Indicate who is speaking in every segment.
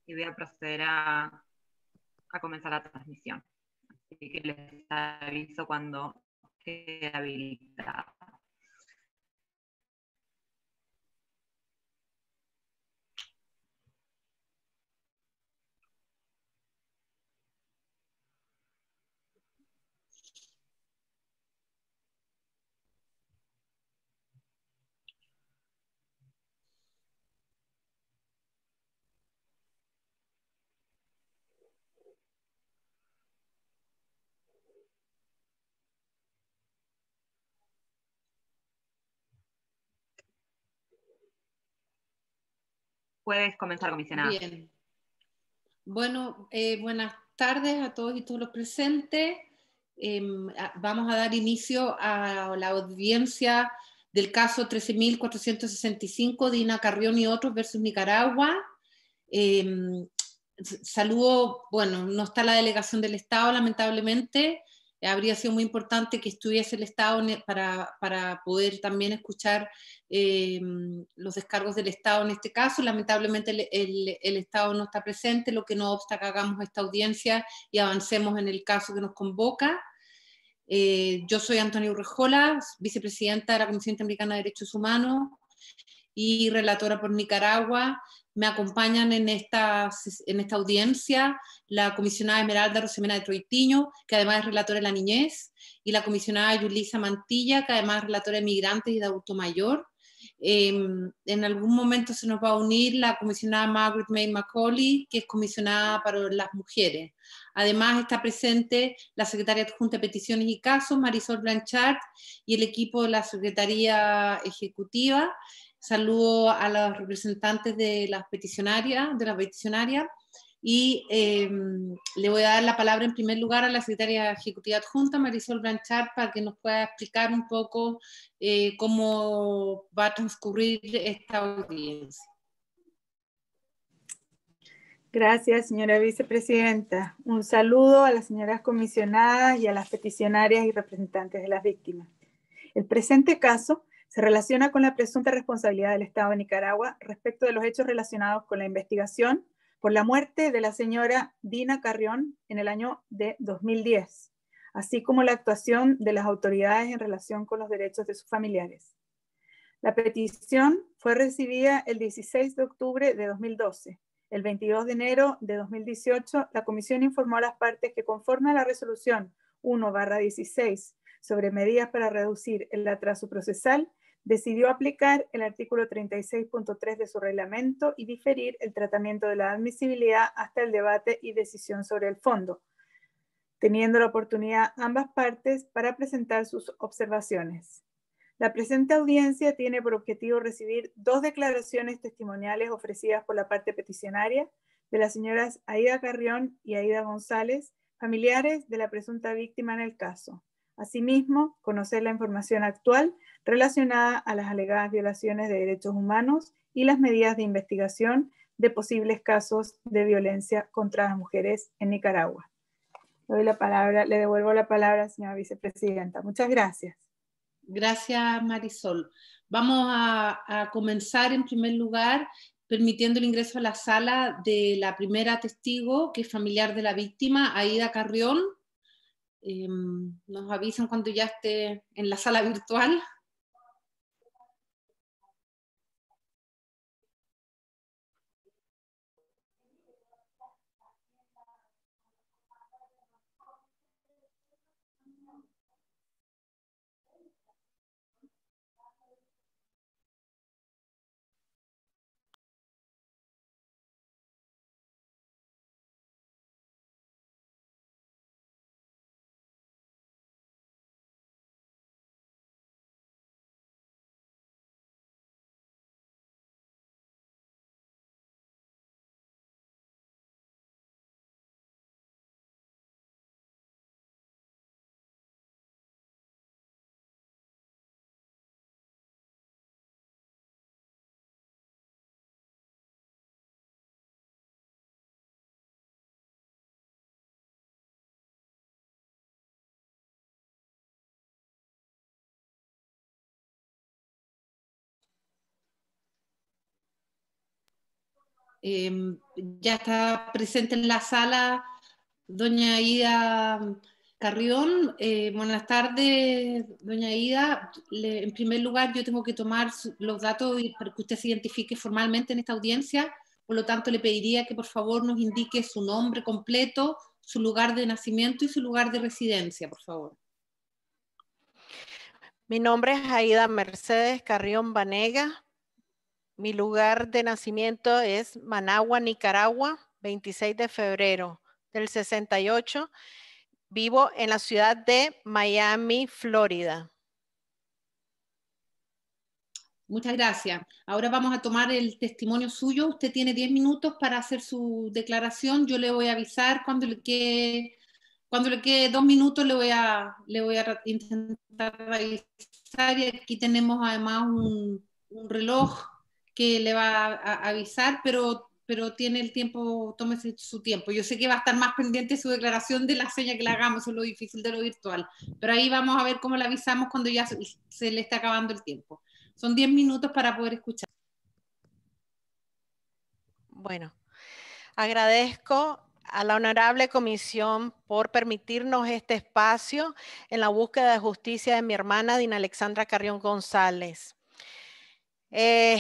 Speaker 1: y voy a proceder a comenzar la transmisión. Así que les aviso cuando quede habilitada. Puedes comenzar, comisionada.
Speaker 2: Bien. Bueno, buenas tardes a todos y todos los presentes. Vamos a dar inicio a la audiencia del caso 13.465, Dina Carrión y otros versus Nicaragua. Saludo, bueno, no está la delegación del Estado, lamentablemente. Habría sido muy importante que estuviese el Estado para poder también escuchar los descargos del Estado en este caso. Lamentablemente el Estado no está presente, lo que no obsta que hagamos esta audiencia y avancemos en el caso que nos convoca. Yo soy Antonia Urrejola, vicepresidenta de la Comisión Interamericana de Derechos Humanos y relatora por Nicaragua. Me acompañan en esta audiencia la comisionada Esmeralda Rosemena de Troitiño, que además es relatora de la niñez, y la comisionada Yulisa Mantilla, que además es relatora de migrantes y de adulto mayor. En algún momento se nos va a unir la comisionada Margaret May Macaulay, que es comisionada para las mujeres. Además está presente la secretaria adjunta de Peticiones y Casos, Marisol Blanchard, y el equipo de la Secretaría Ejecutiva. Saludo a los representantes de las peticionarias, y le voy a dar la palabra en primer lugar a la secretaria ejecutiva adjunta, Marisol Blanchard, para que nos pueda explicar un poco cómo va a transcurrir esta audiencia.
Speaker 3: Gracias, señora vicepresidenta. Un saludo a las señoras comisionadas y a las peticionarias y representantes de las víctimas. El presente caso se relaciona con la presunta responsabilidad del Estado de Nicaragua respecto de los hechos relacionados con la investigación por la muerte de la señora Dina Carrión en el año de 2010, así como la actuación de las autoridades en relación con los derechos de sus familiares. La petición fue recibida el 16 de octubre de 2012. El 22 de enero de 2018, la Comisión informó a las partes que conforme a la resolución 1/16 sobre medidas para reducir el atraso procesal, decidió aplicar el artículo 36.3 de su reglamento y diferir el tratamiento de la admisibilidad hasta el debate y decisión sobre el fondo, teniendo la oportunidad ambas partes para presentar sus observaciones. La presente audiencia tiene por objetivo recibir 2 declaraciones testimoniales ofrecidas por la parte peticionaria de las señoras Aida Carrión y Aida González, familiares de la presunta víctima en el caso. Asimismo, conocer la información actual relacionada a las alegadas violaciones de derechos humanos y las medidas de investigación de posibles casos de violencia contra las mujeres en Nicaragua. Le devuelvo la palabra, señora vicepresidenta. Muchas gracias.
Speaker 2: Gracias, Marisol. Vamos a comenzar en primer lugar permitiendo el ingreso a la sala de la primera testigo, que es familiar de la víctima, Aida Carrión. Nos avisan cuando ya esté en la sala virtual. Ya está presente en la sala doña Ida Carrión. Buenas tardes, doña Ida. En primer lugar, yo tengo que tomar los datos para que usted se identifique formalmente en esta audiencia. Por lo tanto, le pediría que por favor nos indique su nombre completo, su lugar de nacimiento y su lugar de residencia, por favor.
Speaker 4: Mi nombre es Aida Mercedes Carrión Banega. Mi lugar de nacimiento es Managua, Nicaragua, 26 de febrero del 68. Vivo en la ciudad de Miami, Florida.
Speaker 2: Muchas gracias. Ahora vamos a tomar el testimonio suyo. Usted tiene 10 minutos para hacer su declaración. Yo le voy a avisar cuando le quede 2 minutos, le voy a intentar revisar. Y aquí tenemos además un reloj que le va a avisar, pero tiene el tiempo, tómese su tiempo. Yo sé que va a estar más pendiente su declaración de la seña que le hagamos, eso es lo difícil de lo virtual. Pero ahí vamos a ver cómo le avisamos cuando ya se le está acabando el tiempo. Son 10 minutos para poder escuchar.
Speaker 4: Bueno, agradezco a la Honorable Comisión por permitirnos este espacio en la búsqueda de justicia de mi hermana Dina Alexandra Carrión González. En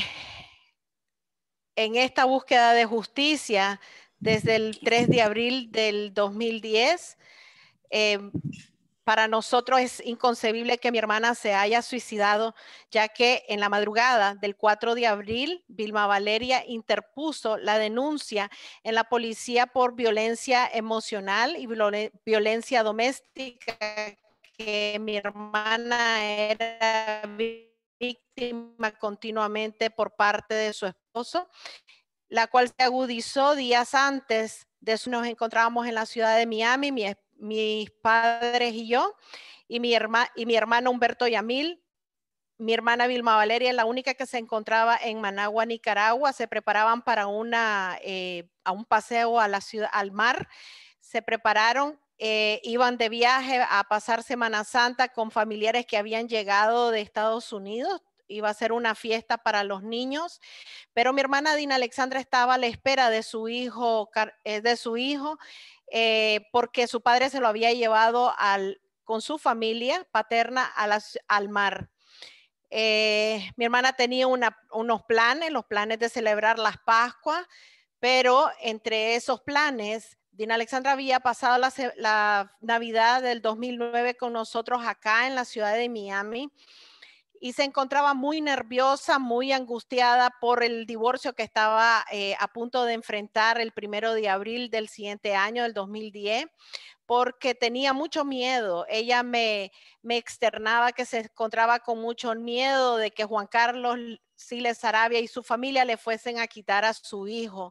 Speaker 4: esta búsqueda de justicia, desde el 3 de abril del 2010, para nosotros es inconcebible que mi hermana se haya suicidado, ya que en la madrugada del 4 de abril, Vilma Valeria interpuso la denuncia en la policía por violencia emocional y violencia doméstica, que mi hermana era víctima continuamente por parte de su esposo, la cual se agudizó días antes de eso. Nos encontrábamos en la ciudad de Miami, mis padres y yo, y mi hermano Humberto Yamil. Mi hermana Vilma Valeria es la única que se encontraba en Managua, Nicaragua. Se preparaban para a un paseo a la ciudad, al mar. Se prepararon, iban de viaje a pasar Semana Santa con familiares que habían llegado de Estados Unidos. Iba a ser una fiesta para los niños, pero mi hermana Dina Alexandra estaba a la espera de su hijo, porque su padre se lo había llevado con su familia paterna al mar. Mi hermana tenía unos planes, los planes de celebrar las Pascuas, pero entre esos planes, Dina Alexandra había pasado la Navidad del 2009 con nosotros acá en la ciudad de Miami, y se encontraba muy nerviosa, muy angustiada por el divorcio que estaba a punto de enfrentar el 1 de abril del siguiente año, del 2010, porque tenía mucho miedo. Ella me externaba que se encontraba con mucho miedo de que Juan Carlos Siles Sarabia y su familia le fuesen a quitar a su hijo.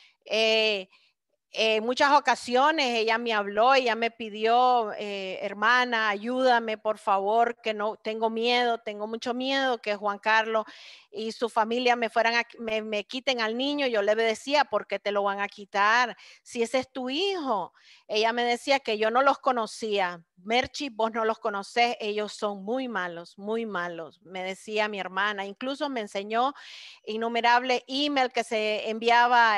Speaker 4: En muchas ocasiones ella me habló, ella me pidió, hermana, ayúdame por favor, que no tengo miedo, tengo mucho miedo que Juan Carlos y su familia me quiten al niño. Yo le decía, ¿por qué te lo van a quitar? Si ese es tu hijo. Ella me decía que yo no los conocía. Merchi, vos no los conocés, ellos son muy malos, me decía mi hermana. Incluso me enseñó innumerables emails que se enviaba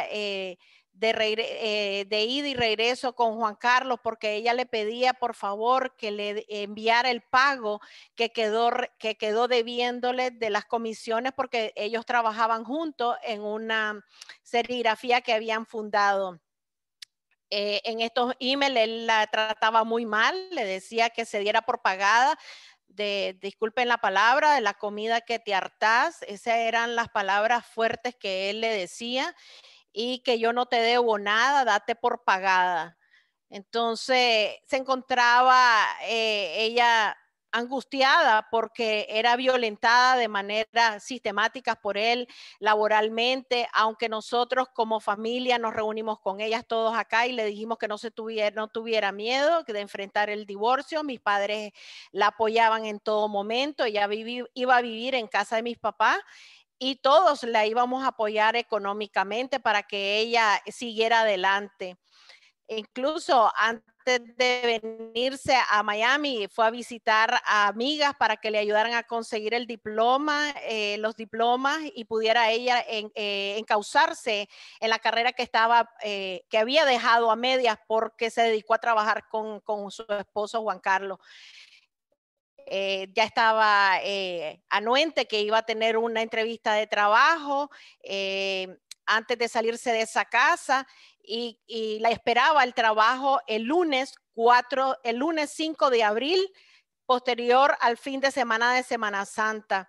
Speaker 4: de ida y regreso con Juan Carlos, porque ella le pedía por favor que le enviara el pago que quedó debiéndole de las comisiones, porque ellos trabajaban juntos en una serigrafía que habían fundado. En estos emails él la trataba muy mal, le decía que se diera por pagada, disculpen la palabra, de la comida que te hartás. Esas eran las palabras fuertes que él le decía, y que yo no te debo nada, date por pagada. Entonces se encontraba ella angustiada porque era violentada de manera sistemática por él laboralmente, aunque nosotros como familia nos reunimos con ellas todos acá y le dijimos que no tuviera miedo de enfrentar el divorcio. Mis padres la apoyaban en todo momento. Ella iba a vivir en casa de mis papás y todos la íbamos a apoyar económicamente para que ella siguiera adelante. Incluso antes de venirse a Miami, fue a visitar a amigas para que le ayudaran a conseguir el diploma, los diplomas, y pudiera ella encauzarse en la carrera que había dejado a medias porque se dedicó a trabajar con su esposo Juan Carlos. Ya estaba anuente que iba a tener una entrevista de trabajo antes de salirse de esa casa, y la esperaba el trabajo el lunes 5 de abril, posterior al fin de Semana Santa.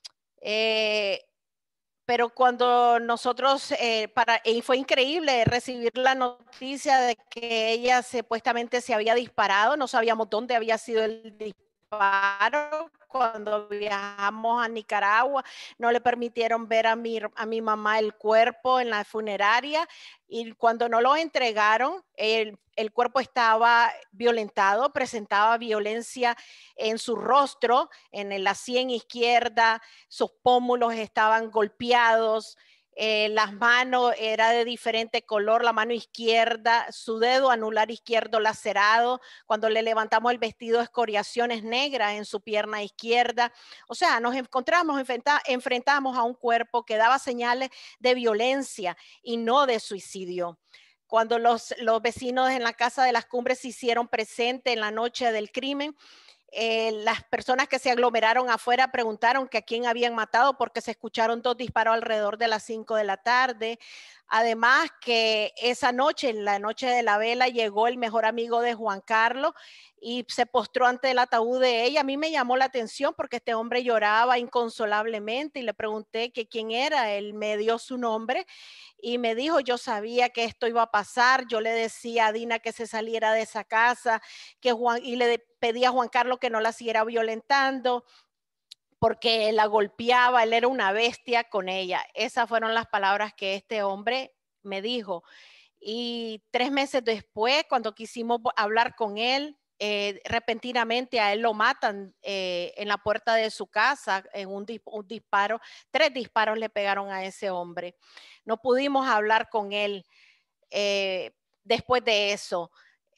Speaker 4: Pero cuando nosotros, y fue increíble recibir la noticia de que ella supuestamente se había disparado, no sabíamos dónde había sido el disparo. Cuando viajamos a Nicaragua, no le permitieron ver a mi mamá el cuerpo en la funeraria, y cuando no lo entregaron, el cuerpo estaba violentado, presentaba violencia en su rostro, en la sien izquierda, sus pómulos estaban golpeados, las manos era de diferente color, la mano izquierda, su dedo anular izquierdo lacerado, cuando le levantamos el vestido, escoriaciones negras en su pierna izquierda. O sea, nos enfrentamos a un cuerpo que daba señales de violencia y no de suicidio. Cuando los vecinos en la Casa de las Cumbres se hicieron presentes en la noche del crimen, las personas que se aglomeraron afuera preguntaron que a quién habían matado, porque se escucharon 2 disparos alrededor de las 5 de la tarde. Además que esa noche, en la noche de la vela, llegó el mejor amigo de Juan Carlos y se postró ante el ataúd de ella. A mí me llamó la atención porque este hombre lloraba inconsolablemente, y le pregunté que quién era. Él me dio su nombre y me dijo: yo sabía que esto iba a pasar. Yo le decía a Dina que se saliera de esa casa, y le pedía a Juan Carlos que no la siguiera violentando, porque la golpeaba, él era una bestia con ella. Esas fueron las palabras que este hombre me dijo. Y 3 meses después, cuando quisimos hablar con él, repentinamente a él lo matan en la puerta de su casa, en un disparo. 3 disparos le pegaron a ese hombre. No pudimos hablar con él después de eso.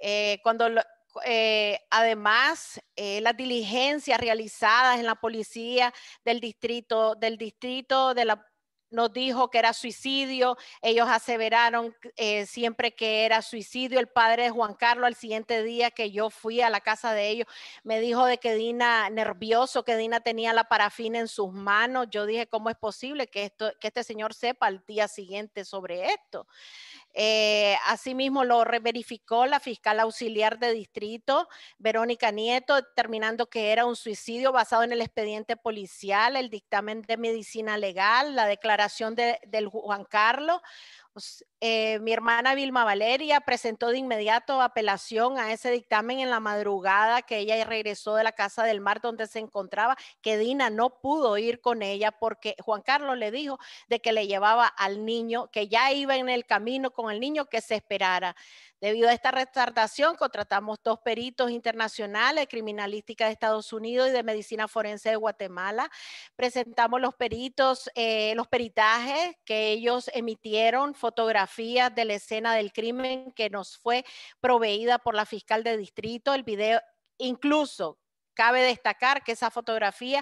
Speaker 4: Además, las diligencias realizadas en la policía del distrito nos dijo que era suicidio. Ellos aseveraron siempre que era suicidio. El padre de Juan Carlos, al siguiente día que yo fui a la casa de ellos, me dijo de que Dina, nervioso, que Dina tenía la parafina en sus manos. Yo dije: ¿cómo es posible que este señor sepa al día siguiente sobre esto? Asimismo lo verificó la fiscal auxiliar de distrito, Verónica Nieto, determinando que era un suicidio basado en el expediente policial, el dictamen de medicina legal, la declaración del Juan Carlos. Mi hermana Vilma Valeria presentó de inmediato apelación a ese dictamen en la madrugada que ella regresó de la Casa del Mar donde se encontraba, que Dina no pudo ir con ella porque Juan Carlos le dijo de que le llevaba al niño, que ya iba en el camino con el niño, que se esperara. Debido a esta retardación, contratamos 2 peritos internacionales, criminalística de Estados Unidos y de medicina forense de Guatemala. Presentamos los peritajes que ellos emitieron, fotografías de la escena del crimen que nos fue proveída por la fiscal de distrito, el video. Incluso cabe destacar que esa fotografía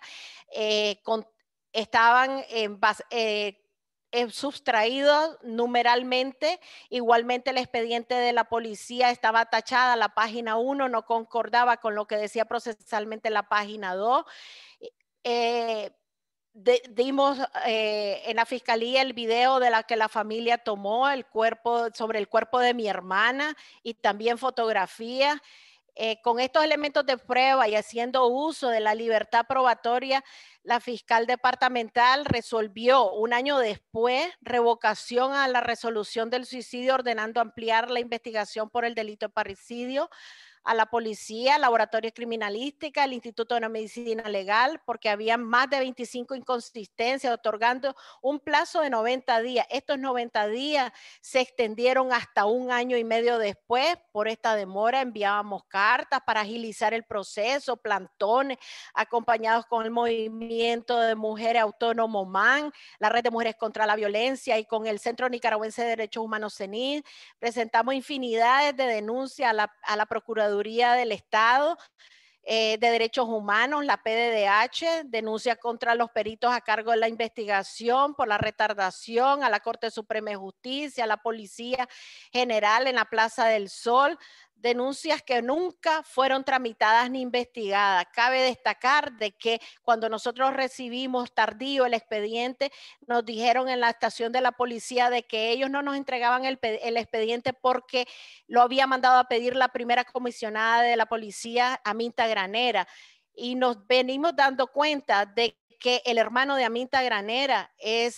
Speaker 4: estaban sustraídos numeralmente. Igualmente el expediente de la policía estaba tachada, la página 1 no concordaba con lo que decía procesalmente la página 2. Dimos en la fiscalía el video de la que la familia tomó sobre el cuerpo de mi hermana, y también fotografías. Con estos elementos de prueba y haciendo uso de la libertad probatoria, la fiscal departamental resolvió 1 año después revocación a la resolución del suicidio, ordenando ampliar la investigación por el delito de parricidio. a la policía, laboratorio de criminalística, el Instituto de Medicina Legal, porque había más de 25 inconsistencias, otorgando un plazo de 90 días. Estos 90 días se extendieron hasta un año y medio después. Por esta demora enviábamos cartas para agilizar el proceso, plantones, acompañados con el movimiento de Mujeres Autónomo MAN, la Red de Mujeres contra la Violencia y con el Centro Nicaragüense de Derechos Humanos CENID. Presentamos infinidades de denuncias a la Procuraduría del Estado de Derechos Humanos, la PDDH, denuncia contra los peritos a cargo de la investigación por la retardación, a la Corte Suprema de Justicia, a la Policía General en la Plaza del Sol, denuncias que nunca fueron tramitadas ni investigadas. Cabe destacar de que cuando nosotros recibimos tardío el expediente, nos dijeron en la estación de la policía de que ellos no nos entregaban el expediente porque lo había mandado a pedir la primera comisionada de la policía, Aminta Granera, y nos venimos dando cuenta de que el hermano de Aminta Granera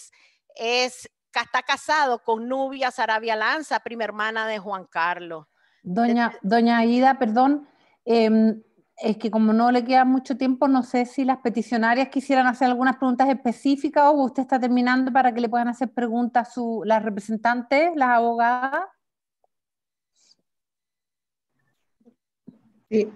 Speaker 4: está casado con Nubia Sarabia Lanza, prima hermana de Juan Carlos.
Speaker 5: Doña Aida, perdón, es que como no le queda mucho tiempo, no sé si las peticionarias quisieran hacer algunas preguntas específicas o usted está terminando para que le puedan hacer preguntas las representantes, las abogadas.
Speaker 6: Sí,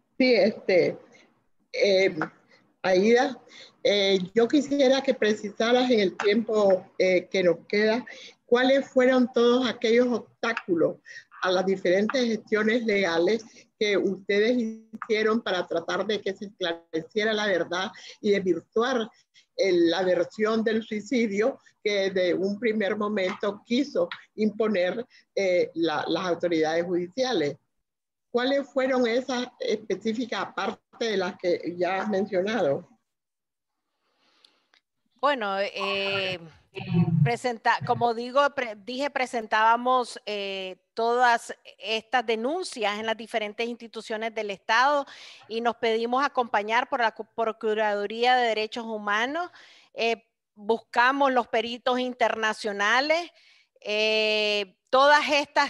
Speaker 6: Aida, yo quisiera que precisaras en el tiempo que nos queda cuáles fueron todos aquellos obstáculos a las diferentes gestiones legales que ustedes hicieron para tratar de que se esclareciera la verdad y desvirtuar la versión del suicidio que de un primer momento quiso imponer las autoridades judiciales. ¿Cuáles fueron esas específicas aparte de las que ya has mencionado?
Speaker 4: Bueno, como dije, presentábamos todas estas denuncias en las diferentes instituciones del Estado y nos pedimos acompañar por la Procuraduría de Derechos Humanos. Buscamos los peritos internacionales, todos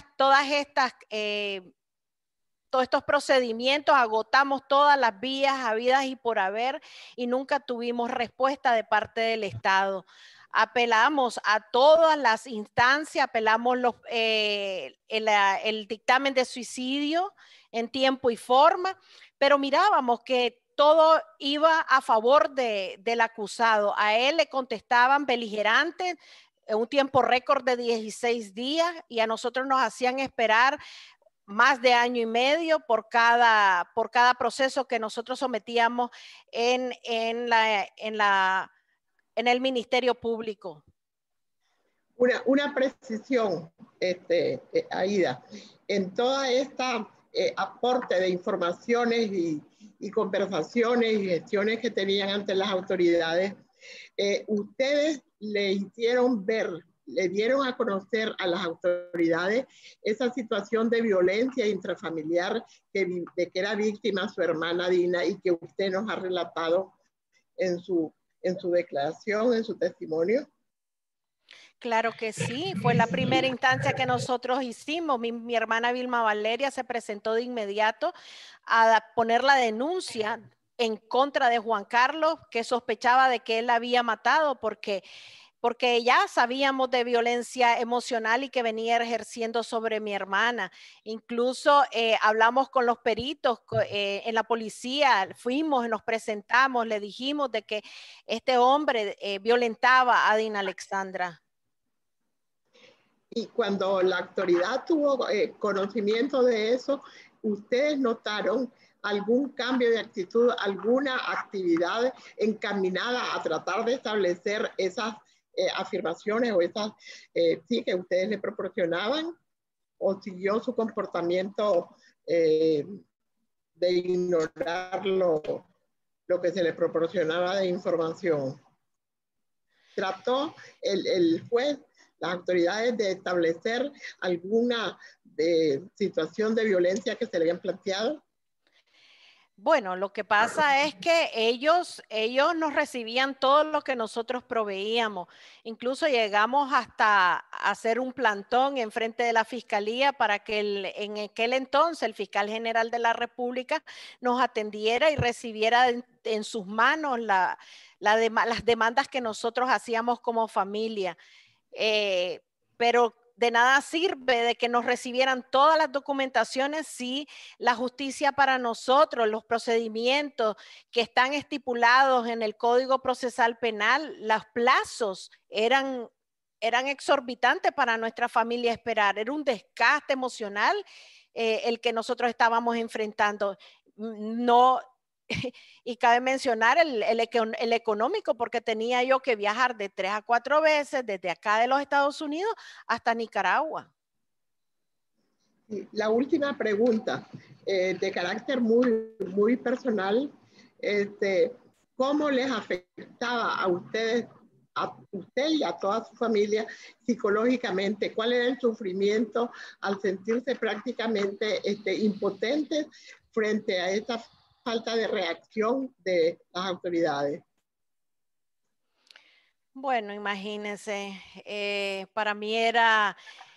Speaker 4: estos procedimientos, agotamos todas las vías habidas y por haber y nunca tuvimos respuesta de parte del Estado. Apelamos a todas las instancias, apelamos el dictamen de suicidio en tiempo y forma, pero mirábamos que todo iba a favor del acusado. A él le contestaban beligerantes en un tiempo récord de 16 días y a nosotros nos hacían esperar más de año y medio por cada proceso que nosotros sometíamos en el Ministerio Público.
Speaker 6: Una precisión, Aida, en toda esta aporte de informaciones y conversaciones y gestiones que tenían ante las autoridades, ustedes le hicieron ver, le dieron a conocer a las autoridades esa situación de violencia intrafamiliar de que era víctima su hermana Dina y que usted nos ha relatado en su declaración, en su testimonio.
Speaker 4: Claro que sí, fue la primera instancia que nosotros hicimos. Mi hermana Vilma Valeria se presentó de inmediato a poner la denuncia en contra de Juan Carlos, que sospechaba de que él la había matado porque ya sabíamos de violencia emocional y que venía ejerciendo sobre mi hermana. Incluso hablamos con los peritos en la policía, fuimos, nos presentamos, le dijimos de que este hombre violentaba a Dina Alexandra.
Speaker 6: Y cuando la autoridad tuvo conocimiento de eso, ¿ustedes notaron algún cambio de actitud, alguna actividad encaminada a tratar de establecer esas afirmaciones o esas sí que ustedes le proporcionaban, o siguió su comportamiento de ignorar lo que se le proporcionaba de información? ¿Trató el juez, las autoridades, de establecer alguna situación de violencia que se le habían planteado?
Speaker 4: Bueno, lo que pasa es que ellos nos recibían todo lo que nosotros proveíamos. Incluso llegamos hasta hacer un plantón en frente de la fiscalía para que en aquel entonces el fiscal general de la República nos atendiera y recibiera en sus manos las demandas que nosotros hacíamos como familia. Pero de nada sirve de que nos recibieran todas las documentaciones si la justicia para nosotros, los procedimientos que están estipulados en el Código Procesal Penal, los plazos eran exorbitantes para nuestra familia esperar. Era un desgaste emocional el que nosotros estábamos enfrentando. No, y cabe mencionar el económico, porque tenía yo que viajar de 3 a 4 veces desde acá de los Estados Unidos hasta Nicaragua.
Speaker 6: La última pregunta, de carácter muy personal, ¿cómo les afectaba a ustedes, a usted y a toda su familia psicológicamente? ¿Cuál era el sufrimiento al sentirse prácticamente impotentes frente a esta falta de reacción de las autoridades?
Speaker 4: Bueno, imagínense, para mí era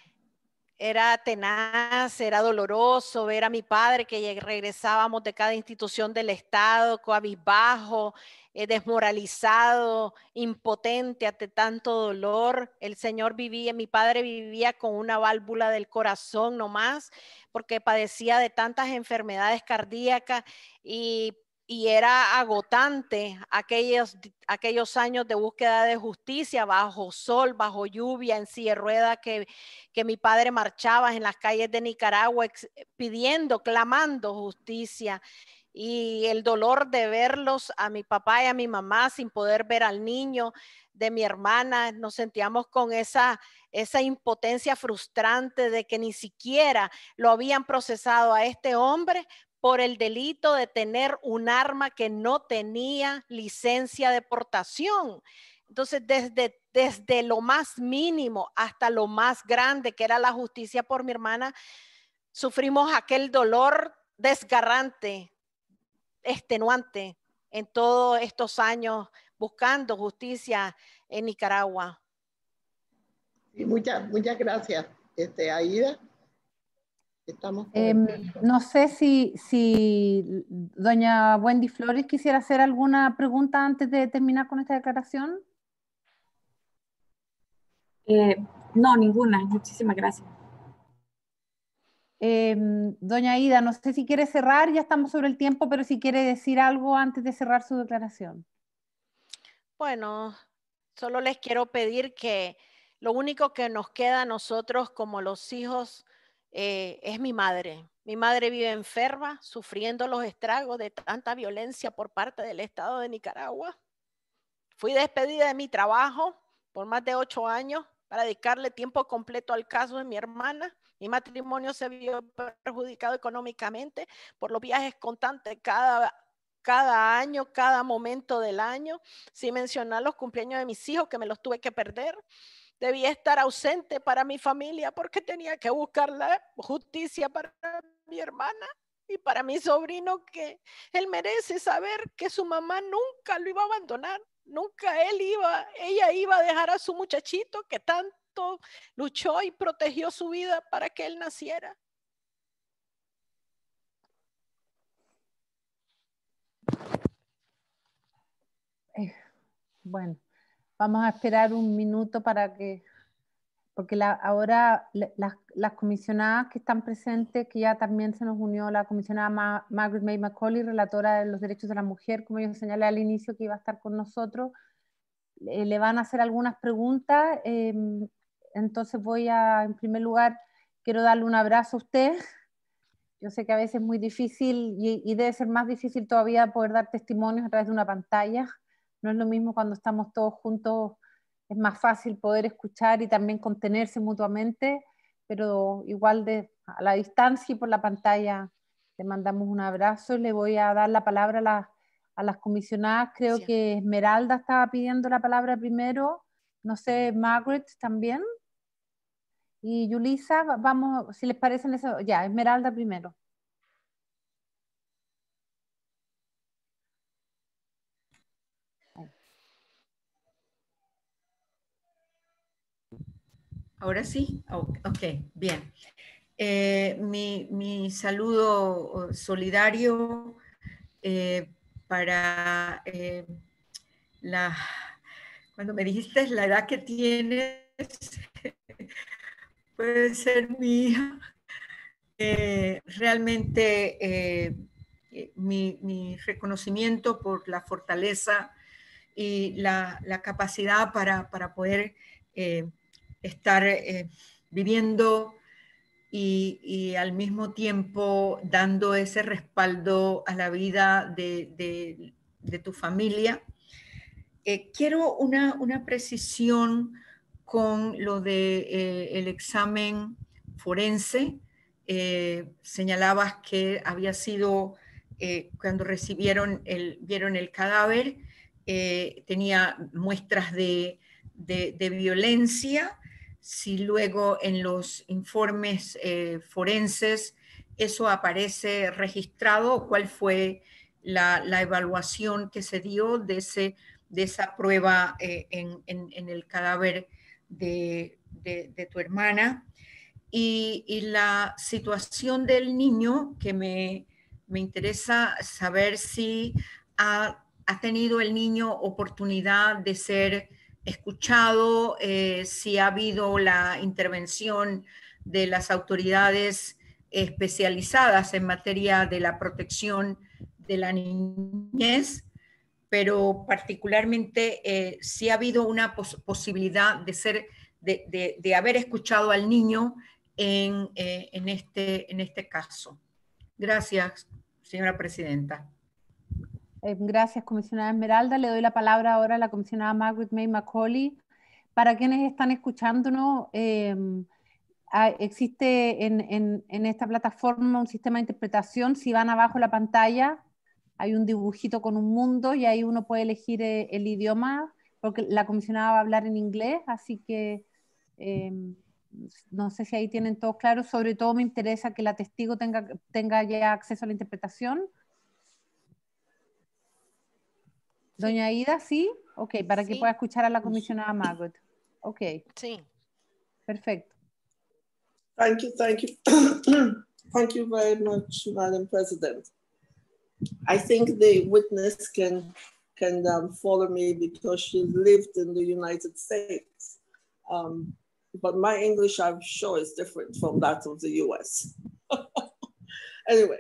Speaker 4: tenaz, era doloroso ver a mi padre que regresábamos de cada institución del Estado, cabizbajo, desmoralizado, impotente ante tanto dolor. Mi padre vivía con una válvula del corazón nomás, porque padecía de tantas enfermedades cardíacas y era agotante aquellos años de búsqueda de justicia, bajo sol, bajo lluvia, en silla de ruedas, que mi padre marchaba en las calles de Nicaragua pidiendo, clamando justicia. Y el dolor de verlos a mi papá y a mi mamá sin poder ver al niño de mi hermana, nos sentíamos con esa impotencia frustrante de que ni siquiera lo habían procesado a este hombre por el delito de tener un arma que no tenía licencia de portación. Entonces, desde lo más mínimo hasta lo más grande, que era la justicia por mi hermana, sufrimos aquel dolor desgarrante, extenuante en todos estos años buscando justicia en Nicaragua.
Speaker 6: Y muchas gracias, Aida. Estamos
Speaker 5: no sé si doña Wendy Flores quisiera hacer alguna pregunta antes de terminar con esta declaración.
Speaker 7: No, ninguna. Muchísimas gracias.
Speaker 5: Doña Aida, no sé si quiere cerrar, ya estamos sobre el tiempo, pero si quiere decir algo antes de cerrar su declaración.
Speaker 4: Bueno, solo les quiero pedir que lo único que nos queda a nosotros como los hijos es mi madre. Mi madre vive enferma, sufriendo los estragos de tanta violencia por parte del Estado de Nicaragua. Fui despedida de mi trabajo por más de 8 años para dedicarle tiempo completo al caso de mi hermana. Mi matrimonio se vio perjudicado económicamente por los viajes constantes cada año, cada momento del año, sin mencionar los cumpleaños de mis hijos que me los tuve que perder. Debía estar ausente para mi familia porque tenía que buscar la justicia para mi hermana y para mi sobrino, que él merece saber que su mamá nunca lo iba a abandonar, nunca ella iba a dejar a su muchachito que tanto luchó y protegió su vida para que él naciera.
Speaker 5: Bueno, vamos a esperar un minuto para que, porque ahora las comisionadas que están presentes, que ya también se nos unió la comisionada Margaret May Macaulay, relatora de los derechos de la mujer, como yo señalé al inicio que iba a estar con nosotros, le van a hacer algunas preguntas, entonces en primer lugar, quiero darle un abrazo a usted. Yo sé que a veces es muy difícil y debe ser más difícil todavía poder dar testimonios a través de una pantalla. No es lo mismo cuando estamos todos juntos, es más fácil poder escuchar y también contenerse mutuamente, pero igual a la distancia y por la pantalla le mandamos un abrazo. Le voy a dar la palabra a las comisionadas. Creo que Esmeralda estaba pidiendo la palabra primero. No sé, Margaret también. Y Yulisa, vamos, si les parece, ya, Esmeralda primero.
Speaker 8: Ahora sí, ok, bien. Mi saludo solidario para cuando me dijiste la edad que tienes, puede ser mi hija. Realmente mi reconocimiento por la fortaleza y la capacidad para poder estar viviendo y al mismo tiempo dando ese respaldo a la vida de tu familia. Quiero una precisión con lo del examen forense. Señalabas que había sido cuando vieron el cadáver, tenía muestras de violencia. Si luego en los informes forenses eso aparece registrado, ¿cuál fue la evaluación que se dio de esa prueba en el cadáver de tu hermana? Y la situación del niño, que me interesa saber si ha tenido el niño oportunidad de ser escuchado, si ha habido la intervención de las autoridades especializadas en materia de la protección de la niñez, pero particularmente si ha habido una posibilidad de haber escuchado al niño en este caso. Gracias, señora presidenta.
Speaker 5: Gracias, comisionada Esmeralda. Le doy la palabra ahora a la comisionada Margaret May Macaulay. Para quienes están escuchándonos, existe en esta plataforma un sistema de interpretación. Si van abajo la pantalla, hay un dibujito con un mundo y ahí uno puede elegir el idioma, porque la comisionada va a hablar en inglés, así que no sé si ahí tienen todo claro. Sobre todo me interesa que la testigo tenga ya acceso a la interpretación. Doña Aida, ¿sí? Ok, para que pueda escuchar a la comisionada Margaret. Ok.
Speaker 4: Sí.
Speaker 9: Perfecto. Thank you. Thank you very much, Madam President. I think the witness can follow me because she lived in the United States. But my English, I'm sure, is different from that of the US. Anyway,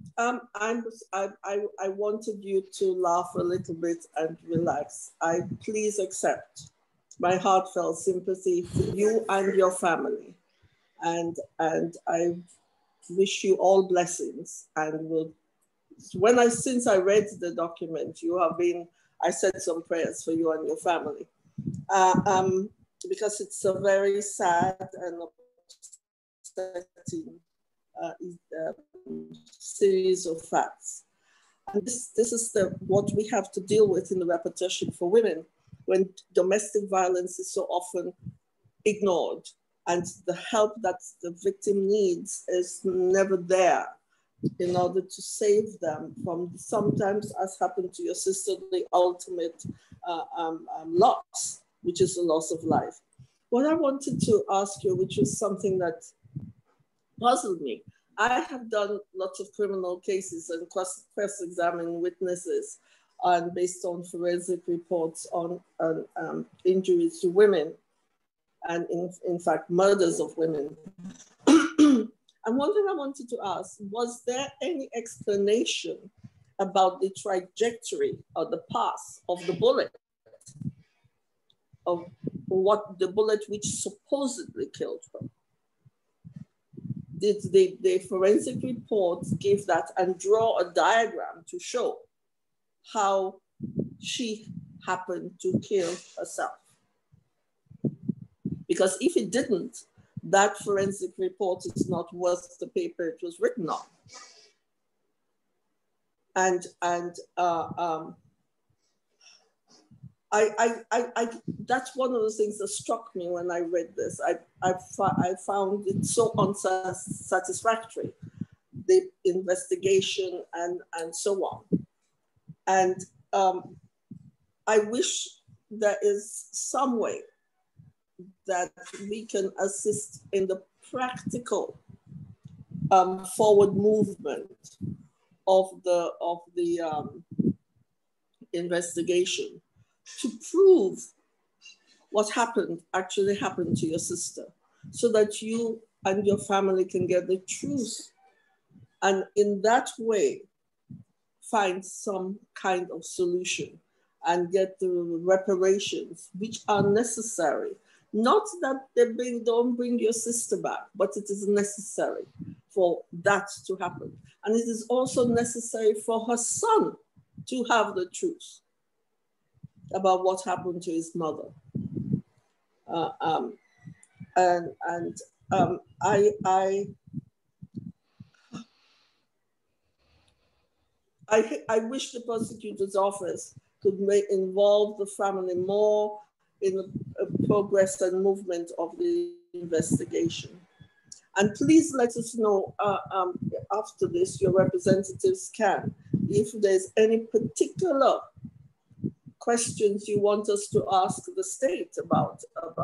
Speaker 9: I wanted you to laugh a little bit and relax. Please accept my heartfelt sympathy for you and your family. And I wish you all blessings, and since I read the document, I said some prayers for you and your family, because it's a very sad and upsetting series of facts. And this is what we have to deal with in the repetition for women when domestic violence is so often ignored and the help that the victim needs is never there in order to save them from sometimes, as happened to your sister, the ultimate loss, which is the loss of life. What I wanted to ask you, which was something that puzzled me, I have done lots of criminal cases and cross-examining witnesses based on forensic reports on injuries to women and in fact, murders of women. And one thing I wanted to ask, was there any explanation about the trajectory or the path of the bullet, of what the bullet which supposedly killed her? Did the forensic reports give that and draw a diagram to show how she happened to kill herself? Because if it didn't, that forensic report is not worth the paper it was written on. And that's one of the things that struck me when I read this. I found it so unsatisfactory, the investigation and so on. And I wish there is some way that we can assist in the practical forward movement of the investigation to prove what actually happened to your sister, so that you and your family can get the truth, and in that way find some kind of solution and get the reparations which are necessary. Not that they don't bring your sister back, but it is necessary for that to happen. And it is also necessary for her son to have the truth about what happened to his mother. I wish the prosecutor's office could involve the family more in the progress and movement of the investigation. And please let us know after this, your representatives can, if there's any particular questions you want us to ask the state about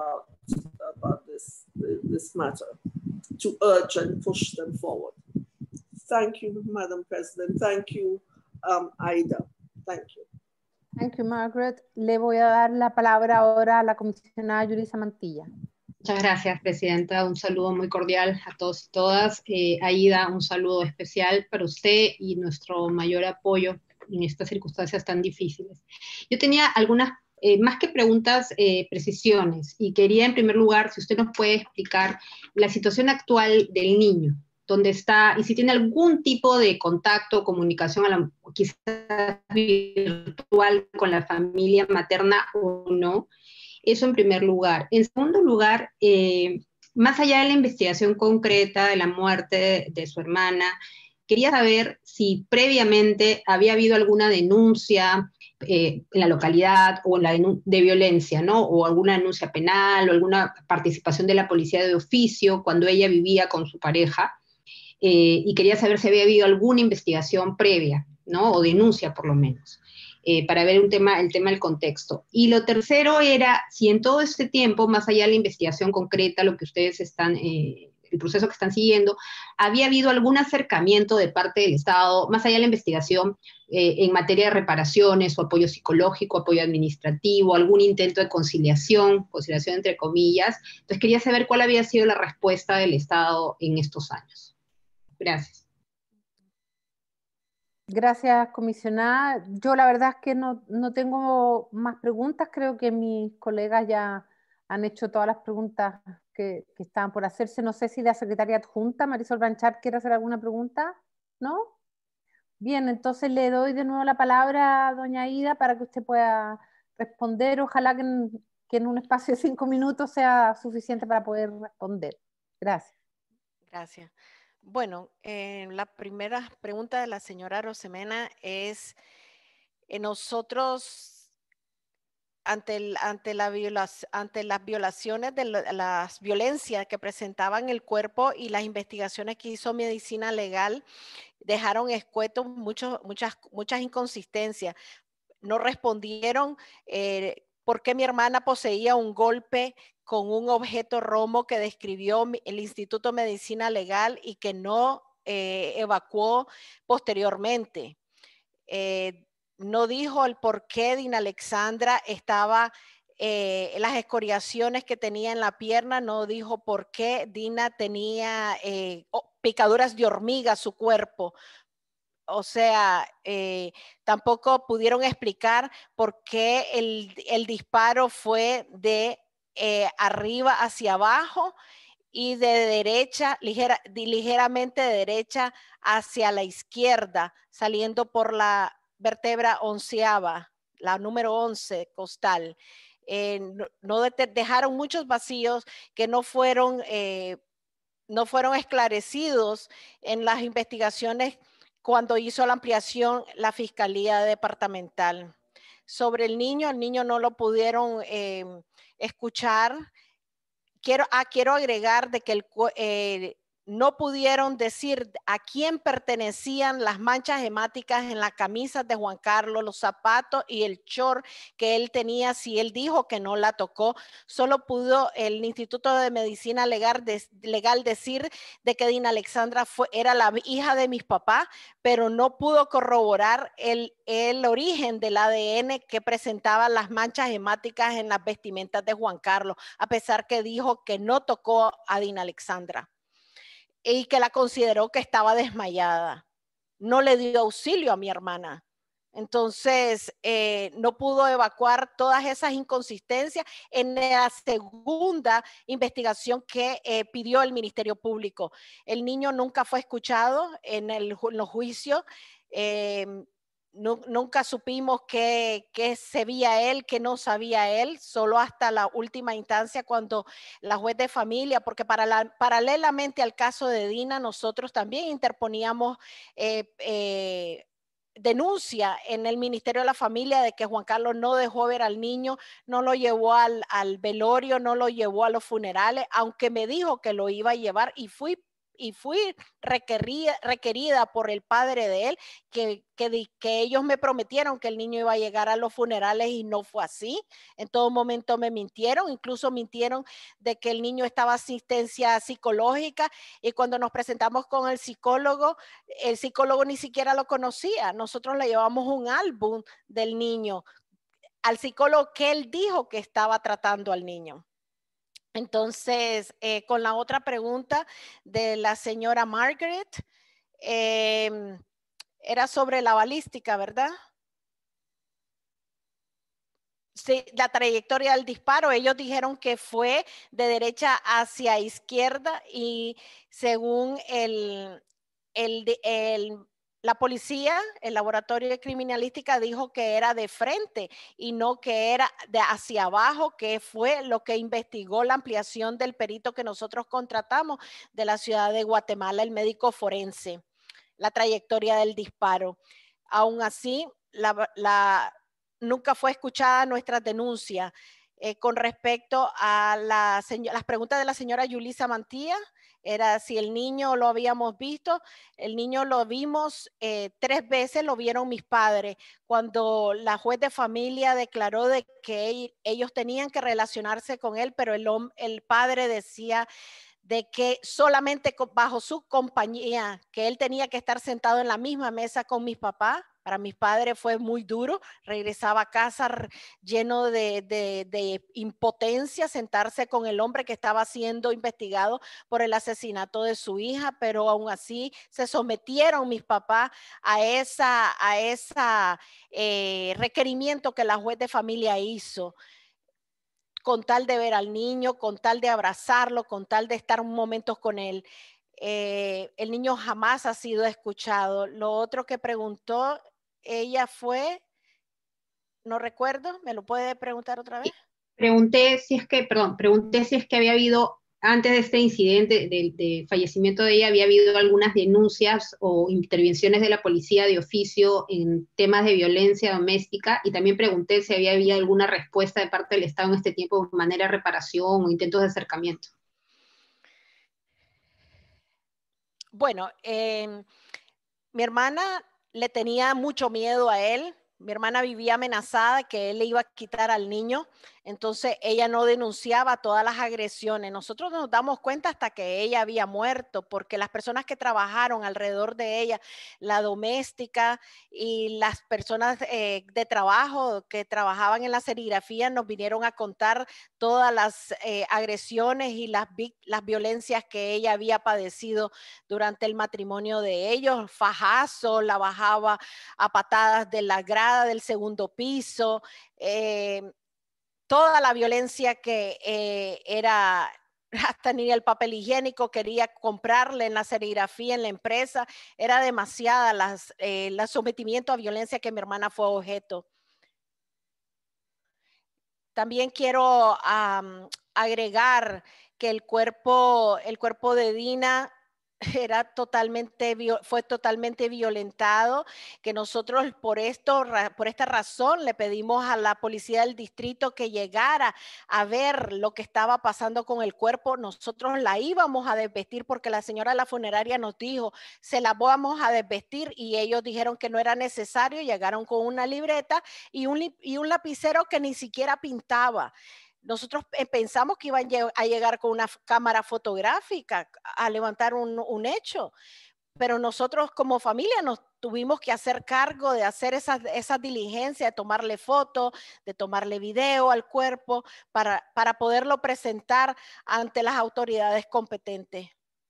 Speaker 9: this matter, to urge and push them forward. Thank you, Madam President. Thank you, Aida. Thank you.
Speaker 5: Thank you, Margaret. Le voy a dar la palabra ahora a la comisionada Yulisa Mantilla.
Speaker 10: Muchas gracias, Presidenta. Un saludo muy cordial a todos y todas. Aida, un saludo especial para usted y nuestro mayor apoyo en estas circunstancias tan difíciles. Yo tenía algunas, más que preguntas, precisiones, y quería en primer lugar, si usted nos puede explicar la situación actual del niño, dónde está, y si tiene algún tipo de contacto, comunicación, quizás virtual, con la familia materna o no. Eso en primer lugar. En segundo lugar, más allá de la investigación concreta de la muerte de su hermana, quería saber si previamente había habido alguna denuncia en la localidad o de violencia, ¿no? O alguna denuncia penal o alguna participación de la policía de oficio cuando ella vivía con su pareja. Y quería saber si había habido alguna investigación previa, ¿no? O denuncia por lo menos. Para ver el tema del contexto. Y lo tercero era si en todo este tiempo, más allá de la investigación concreta, lo que ustedes están, el proceso que están siguiendo, había habido algún acercamiento de parte del Estado, más allá de la investigación, en materia de reparaciones o apoyo psicológico, apoyo administrativo, algún intento de conciliación entre comillas. Entonces quería saber cuál había sido la respuesta del Estado en estos años. Gracias.
Speaker 5: Gracias, comisionada. Yo la verdad es que no tengo más preguntas. Creo que mis colegas ya han hecho todas las preguntas que estaban por hacerse. No sé si la secretaria adjunta, Marisol Blanchard, quiere hacer alguna pregunta. ¿No? Bien, entonces le doy de nuevo la palabra a doña Aida para que usted pueda responder. Ojalá que en un espacio de 5 minutos sea suficiente para poder responder. Gracias.
Speaker 4: Gracias. Bueno, la primera pregunta de la señora Rosemena es, nosotros ante las violaciones de las violencias que presentaban el cuerpo y las investigaciones que hizo Medicina Legal, dejaron escuetos muchas inconsistencias. No respondieron por qué mi hermana poseía un golpe con un objeto romo que describió el Instituto de Medicina Legal y que no evacuó posteriormente. No dijo el por qué Dina Alexandra estaba, las escoriaciones que tenía en la pierna, no dijo por qué Dina tenía picaduras de hormiga su cuerpo. O sea, tampoco pudieron explicar por qué el disparo fue de arriba hacia abajo y de derecha, ligeramente de derecha hacia la izquierda, saliendo por la vértebra onceava, la número 11 costal. Dejaron muchos vacíos que no fueron esclarecidos en las investigaciones cuando hizo la ampliación la Fiscalía Departamental. Sobre el niño no lo pudieron escuchar. Quiero agregar de que no pudieron decir a quién pertenecían las manchas hemáticas en las camisas de Juan Carlos, los zapatos y el short que él tenía. Si él dijo que no la tocó, solo pudo el Instituto de Medicina Legal decir de que Dina Alexandra era la hija de mis papás, pero no pudo corroborar el origen del ADN que presentaba las manchas hemáticas en las vestimentas de Juan Carlos, a pesar que dijo que no tocó a Dina Alexandra y que la consideró que estaba desmayada. No le dio auxilio a mi hermana. Entonces, no pudo evacuar todas esas inconsistencias en la segunda investigación que pidió el Ministerio Público. El niño nunca fue escuchado en los juicios. Nunca supimos qué sabía él, qué no sabía él, solo hasta la última instancia cuando la juez de familia, porque paralelamente al caso de Dina, nosotros también interponíamos denuncia en el Ministerio de la Familia de que Juan Carlos no dejó ver al niño, no lo llevó al velorio, no lo llevó a los funerales, aunque me dijo que lo iba a llevar, y fui requerida por el padre de él, que ellos me prometieron que el niño iba a llegar a los funerales y no fue así. En todo momento me mintieron, incluso mintieron de que el niño estaba en asistencia psicológica, y cuando nos presentamos con el psicólogo ni siquiera lo conocía. Nosotros le llevamos un álbum del niño al psicólogo que él dijo que estaba tratando al niño. Entonces, con la otra pregunta de la señora Margaret, era sobre la balística, ¿verdad? Sí, la trayectoria del disparo, ellos dijeron que fue de derecha hacia izquierda, y según la policía, el laboratorio de criminalística dijo que era de frente y no que era de hacia abajo, que fue lo que investigó la ampliación del perito que nosotros contratamos de la ciudad de Guatemala, el médico forense, la trayectoria del disparo. Aún así, nunca fue escuchada nuestra denuncia. Con respecto a las preguntas de la señora Yulisa Mantilla, era si el niño lo habíamos visto. El niño lo vimos 3 veces, lo vieron mis padres. Cuando la juez de familia declaró de que ellos tenían que relacionarse con él, pero el padre decía de que solamente bajo su compañía, que él tenía que estar sentado en la misma mesa con mis papás. Para mis padres fue muy duro, regresaba a casa lleno de impotencia, sentarse con el hombre que estaba siendo investigado por el asesinato de su hija, pero aún así se sometieron mis papás a esa requerimiento que la juez de familia hizo, con tal de ver al niño, con tal de abrazarlo, con tal de estar momentos con él. El niño jamás ha sido escuchado. Lo otro que preguntó ella fue, no recuerdo, ¿me lo puede preguntar otra vez?
Speaker 10: Pregunté si es que había habido, antes de este incidente del fallecimiento de ella, había habido algunas denuncias o intervenciones de la policía de oficio en temas de violencia doméstica, y también pregunté si había habido alguna respuesta de parte del Estado en este tiempo de manera de reparación o intentos de acercamiento.
Speaker 4: Bueno, mi hermana le tenía mucho miedo a él. Mi hermana vivía amenazada que él le iba a quitar al niño, entonces ella no denunciaba todas las agresiones. Nosotros nos damos cuenta hasta que ella había muerto, porque las personas que trabajaron alrededor de ella, la doméstica y las personas de trabajo que trabajaban en la serigrafía, nos vinieron a contar todas las agresiones y las violencias que ella había padecido durante el matrimonio de ellos. Fajazo, la bajaba a patadas de la grada del segundo piso, toda la violencia que era, hasta ni el papel higiénico quería comprarle en la serigrafía, en la empresa, era demasiada el sometimiento a violencia que mi hermana fue objeto. También quiero agregar que el cuerpo de Dina fue totalmente violentado, que nosotros por esta razón le pedimos a la policía del distrito que llegara a ver lo que estaba pasando con el cuerpo. Nosotros la íbamos a desvestir porque la señora de la funeraria nos dijo, se la vamos a desvestir, y ellos dijeron que no era necesario. Llegaron con una libreta y un lapicero que ni siquiera pintaba. Nosotros pensamos que iban a llegar con una cámara fotográfica a levantar un hecho, pero nosotros como familia nos tuvimos que hacer cargo de hacer esa diligencia, de tomarle foto, de tomarle video al cuerpo para poderlo presentar ante las autoridades competentes.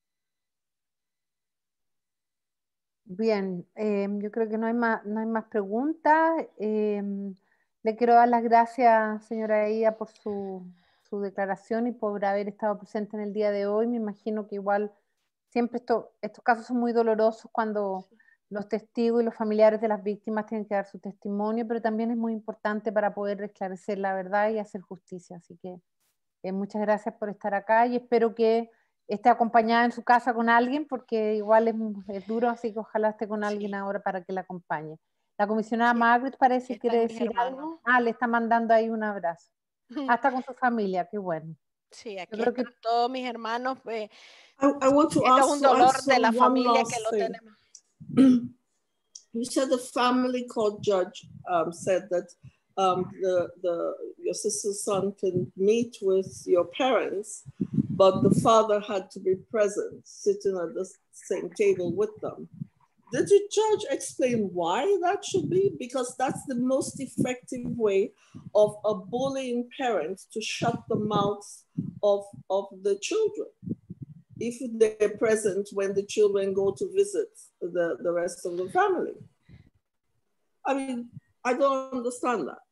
Speaker 5: Bien, yo creo que no hay más preguntas. Le quiero dar las gracias, señora Aida, por su declaración y por haber estado presente en el día de hoy. Me imagino que igual siempre estos casos son muy dolorosos cuando los testigos y los familiares de las víctimas tienen que dar su testimonio, pero también es muy importante para poder esclarecer la verdad y hacer justicia. Así que muchas gracias por estar acá y espero que esté acompañada en su casa con alguien, porque igual es duro, así que ojalá esté con alguien ahora para que la acompañe. La comisionada Margaret parece que quiere decir algo. Le está mandando ahí un abrazo. Hasta con su familia, qué bueno.
Speaker 4: Sí, aquí están todos mis hermanos.
Speaker 9: I want to
Speaker 4: esto es un dolor de la familia que lo tenemos.
Speaker 9: You said the family court judge said that your sister's son can meet with your parents, but the father had to be present, sitting at the same table with them. Did the judge explain why that should be? Because that's the most effective way of a bullying parent to shut the mouths of the children, if they're present when the children go to visit the rest of the family. I mean, I don't understand that.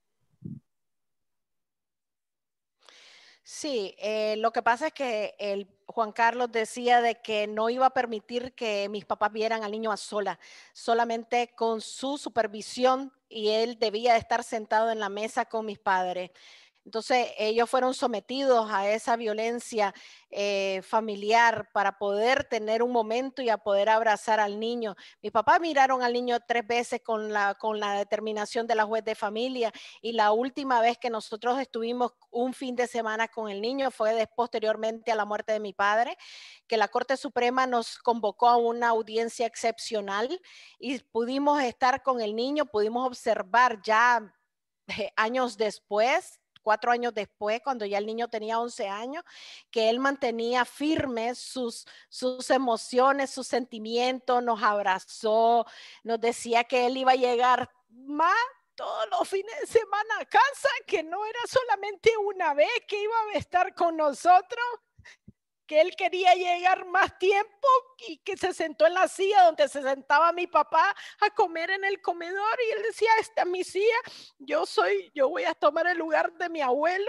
Speaker 4: Sí, lo que pasa es que Juan Carlos decía de que no iba a permitir que mis papás vieran al niño a solas, solamente con su supervisión, y él debía de estar sentado en la mesa con mis padres. Entonces ellos fueron sometidos a esa violencia familiar para poder tener un momento y a poder abrazar al niño. Mis papás miraron al niño 3 veces con la determinación de la juez de familia, y la última vez que nosotros estuvimos un fin de semana con el niño fue posteriormente a la muerte de mi padre, que la Corte Suprema nos convocó a una audiencia excepcional y pudimos estar con el niño, pudimos observar ya años después, 4 años después, cuando ya el niño tenía 11 años, que él mantenía firmes sus emociones, sus sentimientos, nos abrazó, nos decía que él iba a llegar más todos los fines de semana a casa, que no era solamente una vez que iba a estar con nosotros, que él quería llegar más tiempo, y que se sentó en la silla donde se sentaba mi papá a comer en el comedor, y él decía, esta es mi silla, yo voy a tomar el lugar de mi abuelo,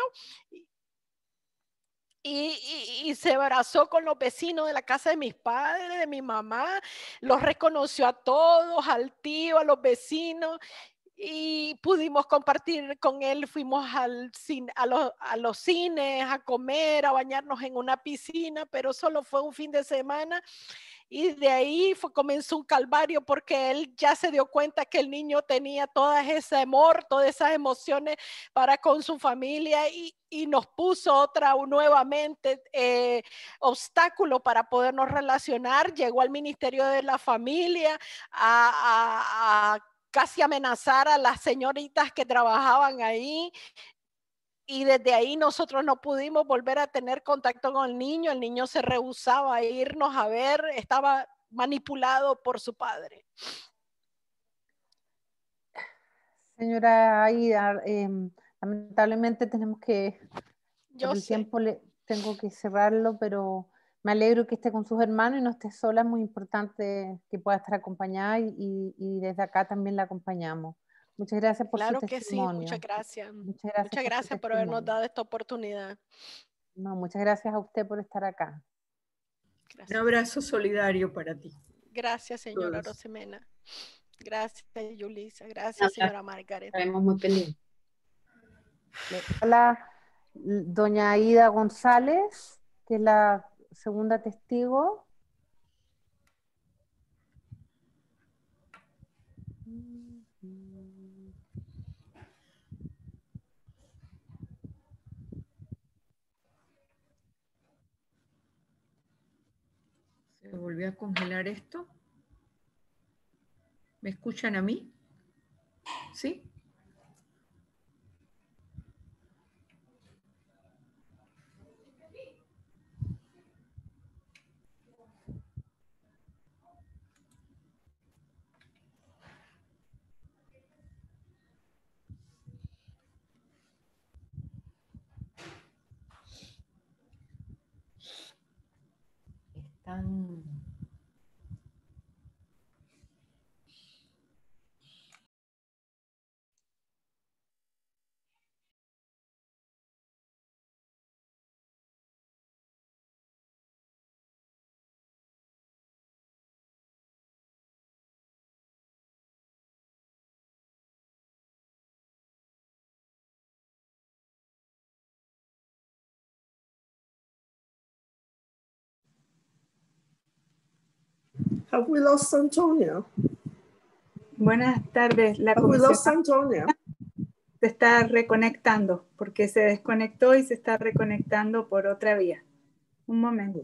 Speaker 4: y se abrazó con los vecinos de la casa de mis padres, de mi mamá, los reconoció a todos, al tío, a los vecinos, y pudimos compartir con él. Fuimos a los cines, a comer, a bañarnos en una piscina, pero solo fue un fin de semana, y de ahí comenzó un calvario, porque él ya se dio cuenta que el niño tenía todo ese amor, todas esas emociones para con su familia, y nos puso nuevamente obstáculo para podernos relacionar. Llegó al Ministerio de la Familia a casi amenazar a las señoritas que trabajaban ahí, y desde ahí nosotros no pudimos volver a tener contacto con el niño se rehusaba a irnos a ver, estaba manipulado por su padre.
Speaker 5: Señora Aida, lamentablemente tenemos que, por el tiempo tengo que cerrarlo, pero me alegro que esté con sus hermanos y no esté sola. Es muy importante que pueda estar acompañada, y desde acá también la acompañamos. Muchas gracias por su testimonio.
Speaker 4: Claro que sí, muchas gracias.
Speaker 5: Muchas gracias
Speaker 4: por habernos dado esta oportunidad.
Speaker 5: No, muchas gracias a usted por estar acá.
Speaker 8: Gracias. Un abrazo solidario para ti.
Speaker 4: Gracias, señora Rosemena. Gracias, Yulisa. Gracias, señora Margaret.
Speaker 10: Estaremos muy pendientes.
Speaker 5: Hola, doña Aida González, que es la segunda testigo.
Speaker 8: ¿Se volvió a congelar esto? ¿Me escuchan a mí? ¿Sí? Están...
Speaker 9: Have we lost Antonia?
Speaker 3: Buenas tardes. La
Speaker 9: Have we lost
Speaker 3: comisión
Speaker 9: Antonia?
Speaker 3: se está reconectando porque se desconectó y se está reconectando por otra vía. Un momento.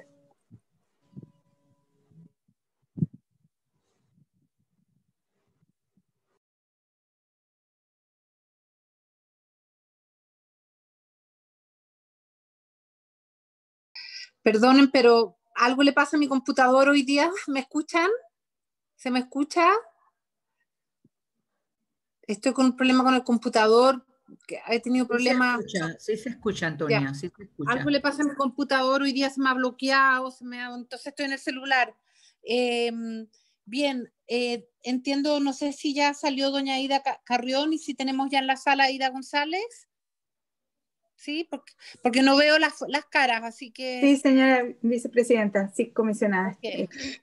Speaker 5: Perdonen, pero algo le pasa a mi computador hoy día. ¿Me escuchan? ¿Se me escucha? Estoy con un problema con el computador. Que he tenido problemas.
Speaker 8: Sí se escucha, Antonia. Sí se escucha.
Speaker 5: Algo le pasa a mi computador hoy día, se me ha bloqueado, entonces estoy en el celular. Bien, entiendo, no sé si ya salió doña Aida Carrión y si tenemos ya en la sala a Aida González. Sí, porque no veo las caras, así que...
Speaker 3: Sí, señora vicepresidenta, sí, comisionada.
Speaker 5: Okay.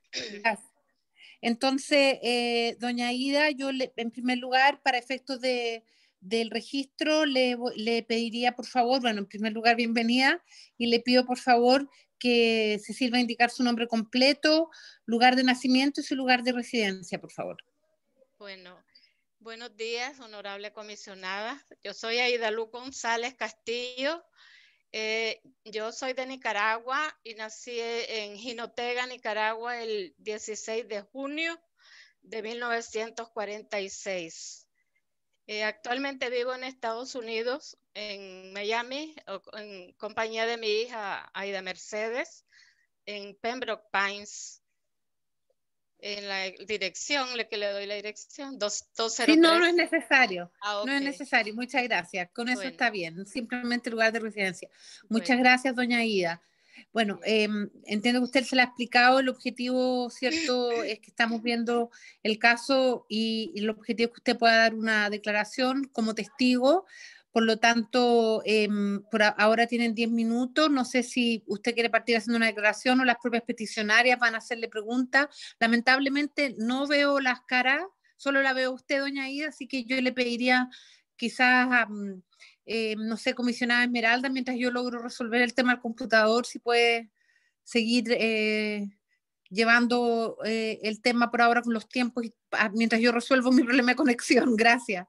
Speaker 5: Entonces, doña Aida, yo en primer lugar, para efectos del registro, le pediría, por favor, bueno, en primer lugar, bienvenida, y le pido, por favor, que se sirva a indicar su nombre completo, lugar de nacimiento y su lugar de residencia, por favor.
Speaker 11: Bueno, buenos días, honorable comisionada. Yo soy Aida Luz González Castillo. Yo soy de Nicaragua y nací en Jinotega, Nicaragua, el 16 de junio de 1946. Actualmente vivo en Estados Unidos, en Miami, en compañía de mi hija Aida Mercedes, en Pembroke Pines. En la dirección, que le doy la dirección, 203.
Speaker 5: Sí, no es necesario.
Speaker 11: Okay.
Speaker 5: No es necesario, muchas gracias. Con eso está bien, simplemente lugar de residencia. Muchas
Speaker 11: Bueno.
Speaker 5: gracias, doña Aida. Bueno, entiendo que usted se lo ha explicado, el objetivo, ¿cierto?, es que estamos viendo el caso y el objetivo es que usted pueda dar una declaración como testigo. Por lo tanto, ahora tienen 10 minutos. No sé si usted quiere partir haciendo una declaración o las propias peticionarias van a hacerle preguntas. Lamentablemente no veo las caras, solo la veo usted, doña Aida, así que yo le pediría quizás, no sé, comisionada Esmeralda, mientras yo logro resolver el tema del computador, si puede seguir llevando el tema por ahora con los tiempos mientras yo resuelvo mi problema de conexión. Gracias.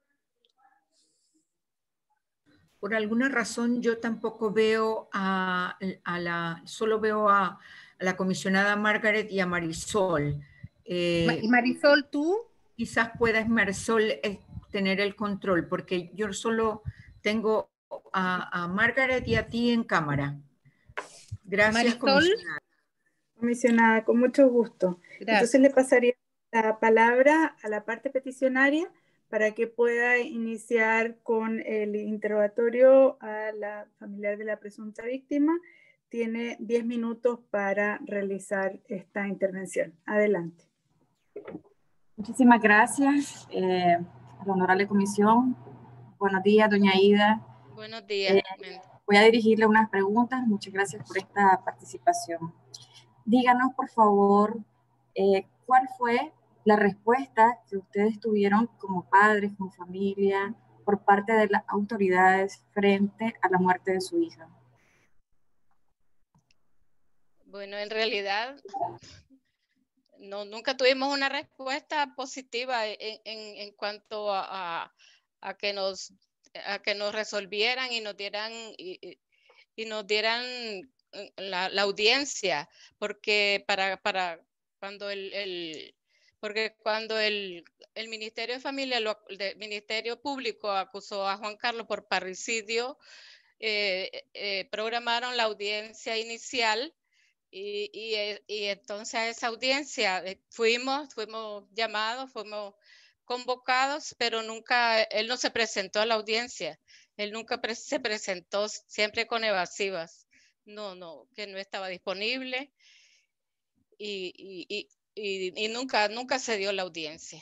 Speaker 8: Por alguna razón yo tampoco veo solo veo a la comisionada Margaret y a Marisol.
Speaker 5: ¿Y Marisol, tú?
Speaker 8: Quizás puedas, Marisol, tener el control, porque yo solo tengo a Margaret y a ti en cámara. Gracias,
Speaker 5: Marisol.
Speaker 3: Comisionada, con mucho gusto.
Speaker 5: Gracias.
Speaker 3: Entonces le pasaría la palabra a la parte peticionaria para que pueda iniciar con el interrogatorio a la familiar de la presunta víctima. Tiene 10 minutos para realizar esta intervención. Adelante.
Speaker 7: Muchísimas gracias a la honorable comisión. Buenos días, doña Aida.
Speaker 11: Buenos días.
Speaker 7: Voy a dirigirle unas preguntas. Muchas gracias por esta participación. Díganos, por favor, ¿cuál fue la respuesta que ustedes tuvieron como padres, como familia, por parte de las autoridades frente a la muerte de su hija?
Speaker 11: Bueno, en realidad nunca tuvimos una respuesta positiva en cuanto a que nos resolvieran y nos dieran la audiencia, porque cuando el Ministerio de Familia, el Ministerio Público acusó a Juan Carlos por parricidio, programaron la audiencia inicial y entonces a esa audiencia fuimos llamados, fuimos convocados, pero nunca, él no se presentó a la audiencia, él nunca se presentó, siempre con evasivas, que no estaba disponible y nunca se dio la audiencia.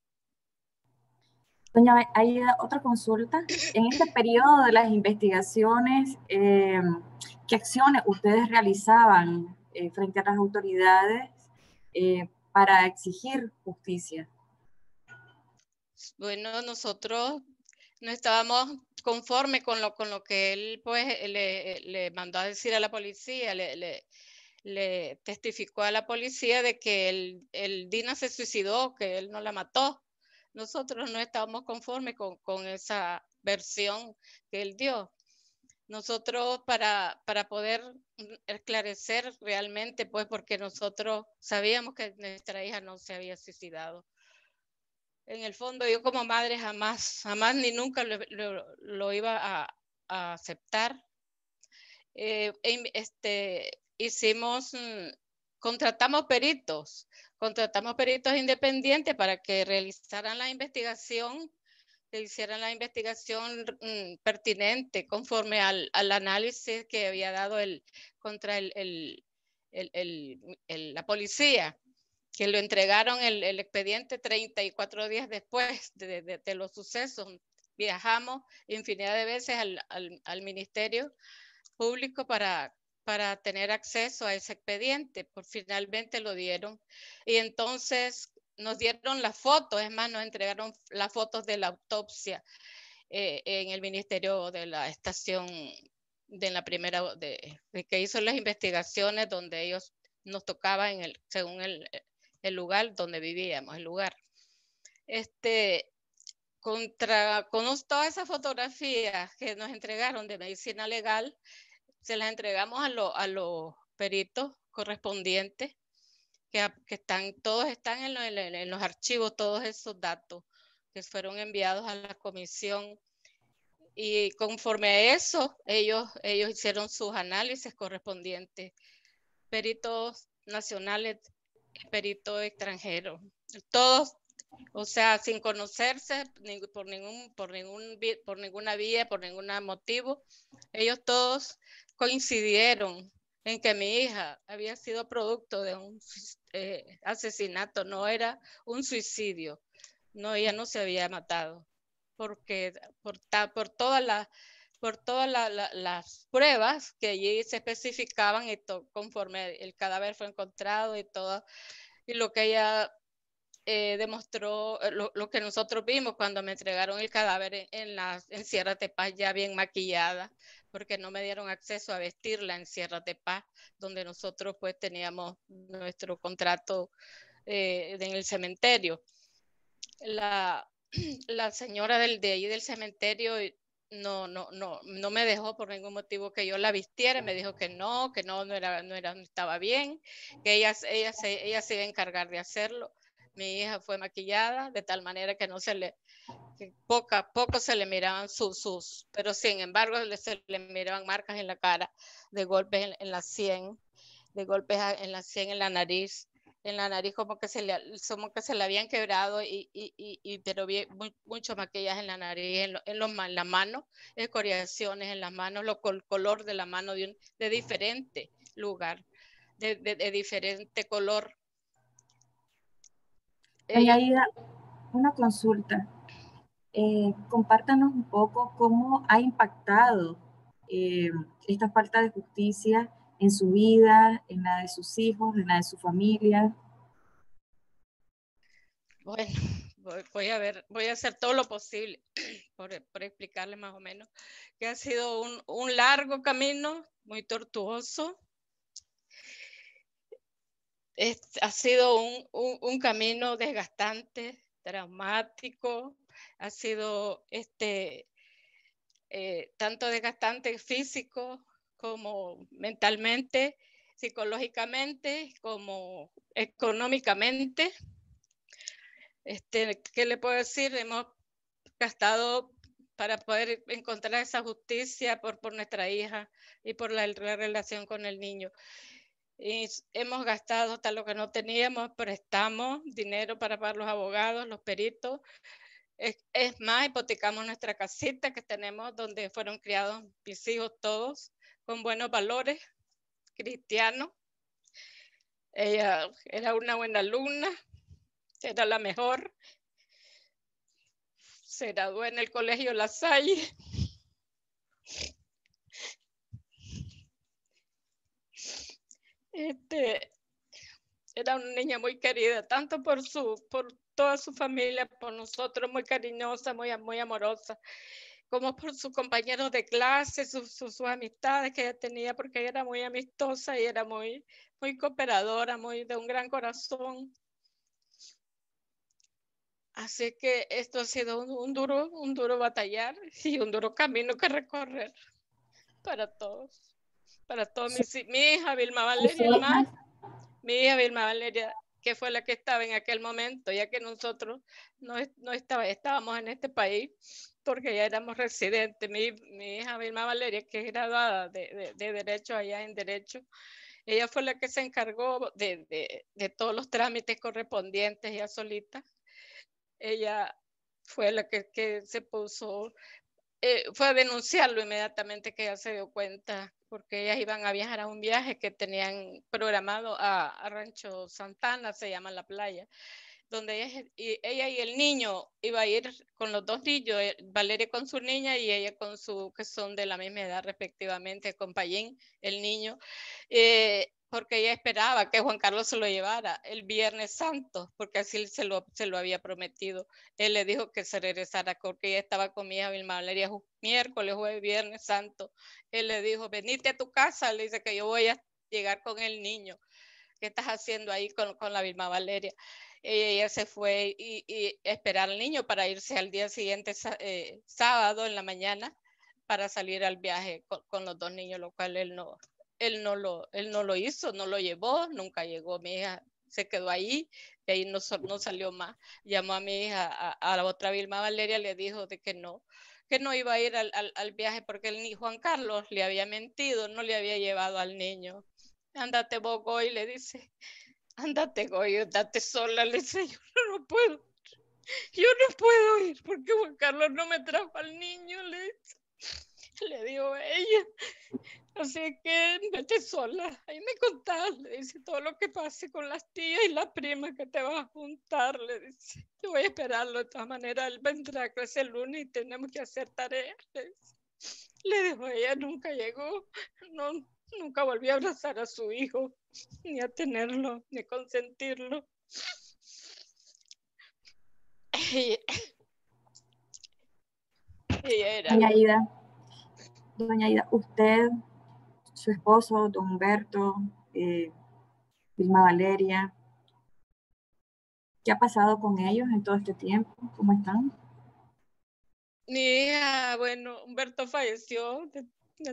Speaker 7: Doña Aida, otra consulta. En este periodo de las investigaciones, ¿qué acciones ustedes realizaban frente a las autoridades para exigir justicia?
Speaker 11: Bueno, nosotros no estábamos conformes con lo que él pues le mandó a decir a la policía, le testificó a la policía de que el Dina se suicidó, que él no la mató. Nosotros no estábamos conformes con esa versión que él dio. Nosotros para poder esclarecer realmente, pues porque nosotros sabíamos que nuestra hija no se había suicidado. En el fondo yo como madre jamás ni nunca lo iba a aceptar. Contratamos peritos independientes para que realizaran la investigación, que hicieran la investigación pertinente conforme al análisis que había dado contra la policía, que lo entregaron el expediente 34 días después de los sucesos. Viajamos infinidad de veces al Ministerio Público para tener acceso a ese expediente, pues finalmente lo dieron. Y entonces nos dieron las fotos, es más, nos entregaron las fotos de la autopsia en el Ministerio de la Estación, de la primera, de que hizo las investigaciones donde ellos nos tocaban según el lugar donde vivíamos, el lugar. Con todas esas fotografías que nos entregaron de medicina legal, se las entregamos a los peritos correspondientes, que todos están en los archivos, todos esos datos que fueron enviados a la comisión. Y conforme a eso, ellos hicieron sus análisis correspondientes, peritos nacionales y peritos extranjeros, todos, o sea, sin conocerse por ninguna vía, por ningún motivo, ellos todos coincidieron en que mi hija había sido producto de un asesinato, no era un suicidio, no, ella no se había matado, porque por todas las pruebas que allí se especificaban y conforme el cadáver fue encontrado y todo, y lo que ella demostró, lo que nosotros vimos cuando me entregaron el cadáver en Sierra de Paz ya bien maquillada, porque no me dieron acceso a vestirla en Sierra de Paz, donde nosotros pues teníamos nuestro contrato en el cementerio. La señora de ahí del cementerio no me dejó por ningún motivo que yo la vistiera, me dijo que no estaba bien, que ella se iba a encargar de hacerlo. Mi hija fue maquillada de tal manera que poco se le miraban pero sin embargo se le miraban marcas en la cara, de golpes en la sien, en la nariz. En la nariz como que se le habían quebrado pero mucho maquillaje en la nariz, en las manos, escoriaciones en las manos, el color de la mano de diferente lugar, de diferente color.
Speaker 7: Doña Aida, una consulta. Compártanos un poco cómo ha impactado esta falta de justicia en su vida, en la de sus hijos, en la de su familia.
Speaker 11: Bueno, voy a hacer todo lo posible por explicarle más o menos que ha sido un largo camino, muy tortuoso. ha sido un camino desgastante, traumático, ha sido tanto desgastante físico como mentalmente, psicológicamente, como económicamente. ¿Qué le puedo decir? Hemos gastado para poder encontrar esa justicia por nuestra hija y por la relación con el niño. Y hemos gastado hasta lo que no teníamos, prestamos dinero para pagar los abogados, los peritos. Es más, hipotecamos nuestra casita que tenemos donde fueron criados mis hijos todos, con buenos valores cristianos. Ella era una buena alumna, era la mejor. Se graduó en el colegio La Salle. Era una niña muy querida, tanto por toda su familia, por nosotros, muy cariñosa, muy amorosa, como por sus compañeros de clase, sus amistades que ella tenía, porque ella era muy amistosa y era muy cooperadora, de un gran corazón. Así que esto ha sido un duro batallar y un duro camino que recorrer para todos. Para todos. Mi hija Vilma Valeria, mi hija Vilma Valeria, que fue la que estaba en aquel momento, ya que nosotros no estábamos en este país, porque ya éramos residentes. Mi hija Vilma Valeria, que es graduada de Derecho allá en Derecho, ella fue la que se encargó de todos los trámites correspondientes, ella solita. Ella fue la que se puso, fue a denunciarlo inmediatamente que ella se dio cuenta, porque ellas iban a viajar a un viaje que tenían programado a Rancho Santana, se llama la playa, donde ella y el niño iba a ir con los dos niños, Valeria con su niña y ella con que son de la misma edad respectivamente, con Payín, el niño, porque ella esperaba que Juan Carlos se lo llevara el Viernes Santo, porque así se lo había prometido. Él le dijo que se regresara, porque ella estaba con mi hija Vilma Valeria miércoles, jueves, Viernes Santo. Él le dijo, venite a tu casa, le dice que yo voy a llegar con el niño. ¿Qué estás haciendo ahí con la Vilma Valeria? Ella se fue y esperar al niño para irse al día siguiente, sábado en la mañana, para salir al viaje con los dos niños, lo cual él no lo hizo, no lo llevó, nunca llegó. Mi hija se quedó ahí, de ahí no salió más. Llamó a mi hija, a la otra Vilma Valeria, le dijo de que no iba a ir al viaje porque Juan Carlos le había mentido, no le había llevado al niño. Ándate vos, Goy, le dice. Ándate, Goy, andate sola, le dice. Yo no puedo ir porque Juan Carlos no me trajo al niño, le dijo ella. Así que vete sola, ahí me contás, le dice, todo lo que pase con las tías y las primas que te vas a juntar, le dice. Yo voy a esperarlo, de todas maneras, él vendrá a clase el lunes y tenemos que hacer tareas, le dijo ella, nunca llegó, nunca volvió a abrazar a su hijo, ni a tenerlo, ni a consentirlo. Ella era...
Speaker 7: Doña Aida, usted, su esposo, don Humberto, Vilma Valeria, ¿qué ha pasado con ellos en todo este tiempo? ¿Cómo están?
Speaker 11: Mi hija, bueno, Humberto falleció de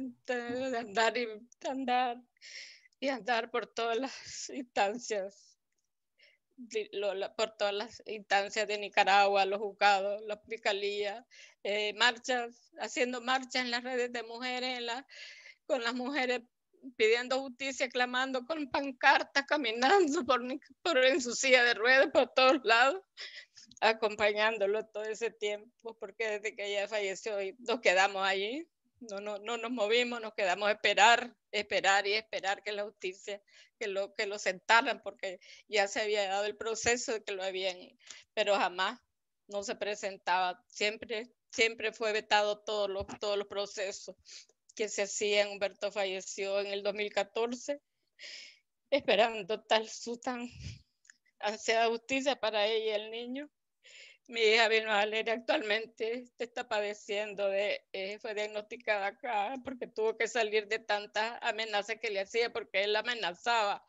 Speaker 11: andar por todas las instancias, por todas las instancias de Nicaragua, los juzgados, la fiscalía, haciendo marchas en las redes de mujeres, con las mujeres pidiendo justicia, clamando con pancartas, caminando en su silla de ruedas por todos lados, acompañándolo todo ese tiempo, porque desde que ella falleció nos quedamos allí, no nos movimos, nos quedamos a esperar que la justicia, que lo sentaran, porque ya se había dado el proceso de que lo habían, pero jamás no se presentaba, siempre fue vetado todos los procesos que se hacían. Humberto falleció en el 2014, esperando su tan ansiada justicia para ella y el niño. Mi hija Vilma Valeria actualmente está padeciendo fue diagnosticada acá porque tuvo que salir de tantas amenazas que le hacía, porque él amenazaba.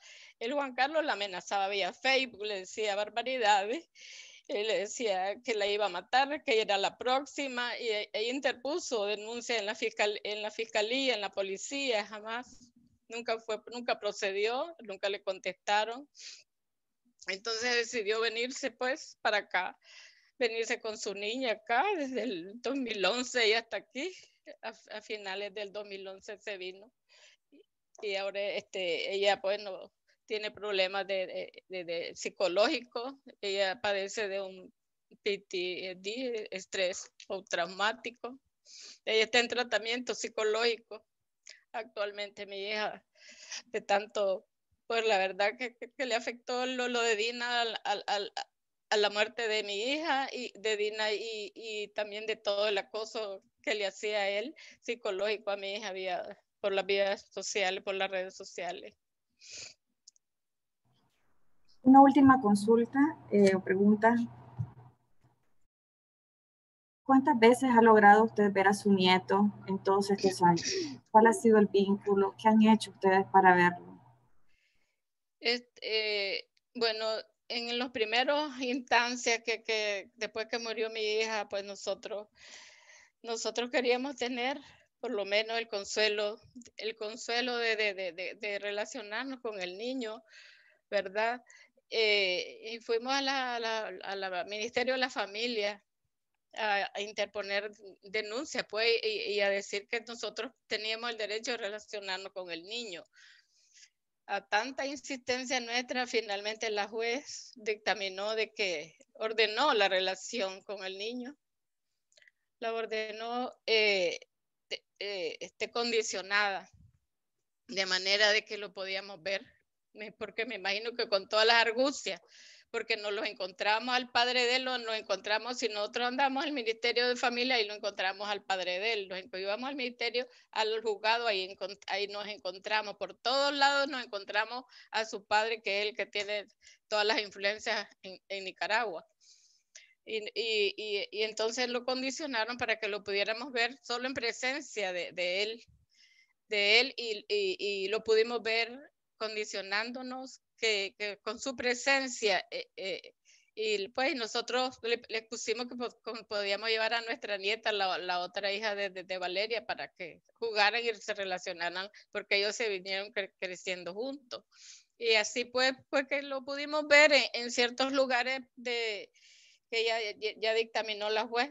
Speaker 11: El Juan Carlos la amenazaba vía Facebook, le decía barbaridades, le decía que la iba a matar, que era la próxima, y ella interpuso denuncia en la fiscalía, en la policía, jamás, nunca procedió, nunca le contestaron. Entonces decidió venirse pues para acá, venirse con su niña acá desde el 2011 y hasta aquí, a finales del 2011 se vino. Y ahora ella pues no tiene problemas de psicológicos, ella padece de un PTSD, estrés postraumático. Ella está en tratamiento psicológico actualmente, mi hija, de tanto, pues la verdad que le afectó lo de Dina a la muerte de mi hija y de Dina y también de todo el acoso que le hacía a él psicológico a mi hija por las vías sociales, por las redes sociales.
Speaker 7: Una última consulta o pregunta. ¿Cuántas veces ha logrado usted ver a su nieto en todos estos años? ¿Cuál ha sido el vínculo? ¿Qué han hecho ustedes para verlo?
Speaker 11: Bueno, en los primeros instancias que después que murió mi hija, pues nosotros queríamos tener por lo menos el consuelo de relacionarnos con el niño, ¿verdad? Y fuimos al Ministerio de la Familia a interponer denuncia, pues, y a decir que nosotros teníamos el derecho de relacionarnos con el niño. A tanta insistencia nuestra, finalmente la juez dictaminó de que ordenó la relación con el niño, la ordenó condicionada, de manera de que lo podíamos ver, porque me imagino que con todas las argucias, porque nos los encontramos al padre de él, nos encontramos, si nosotros andamos al Ministerio de Familia y lo encontramos al padre de él, nos íbamos al ministerio, al juzgado, ahí nos encontramos, por todos lados nos encontramos a su padre, que es el que tiene todas las influencias en Nicaragua. Y entonces lo condicionaron para que lo pudiéramos ver solo en presencia de él y lo pudimos ver condicionándonos que con su presencia y pues nosotros le pusimos que podíamos llevar a nuestra nieta, la otra hija de Valeria, para que jugaran y se relacionaran, porque ellos se vinieron creciendo juntos. Y así pues que lo pudimos ver en ciertos lugares que ya dictaminó la juez,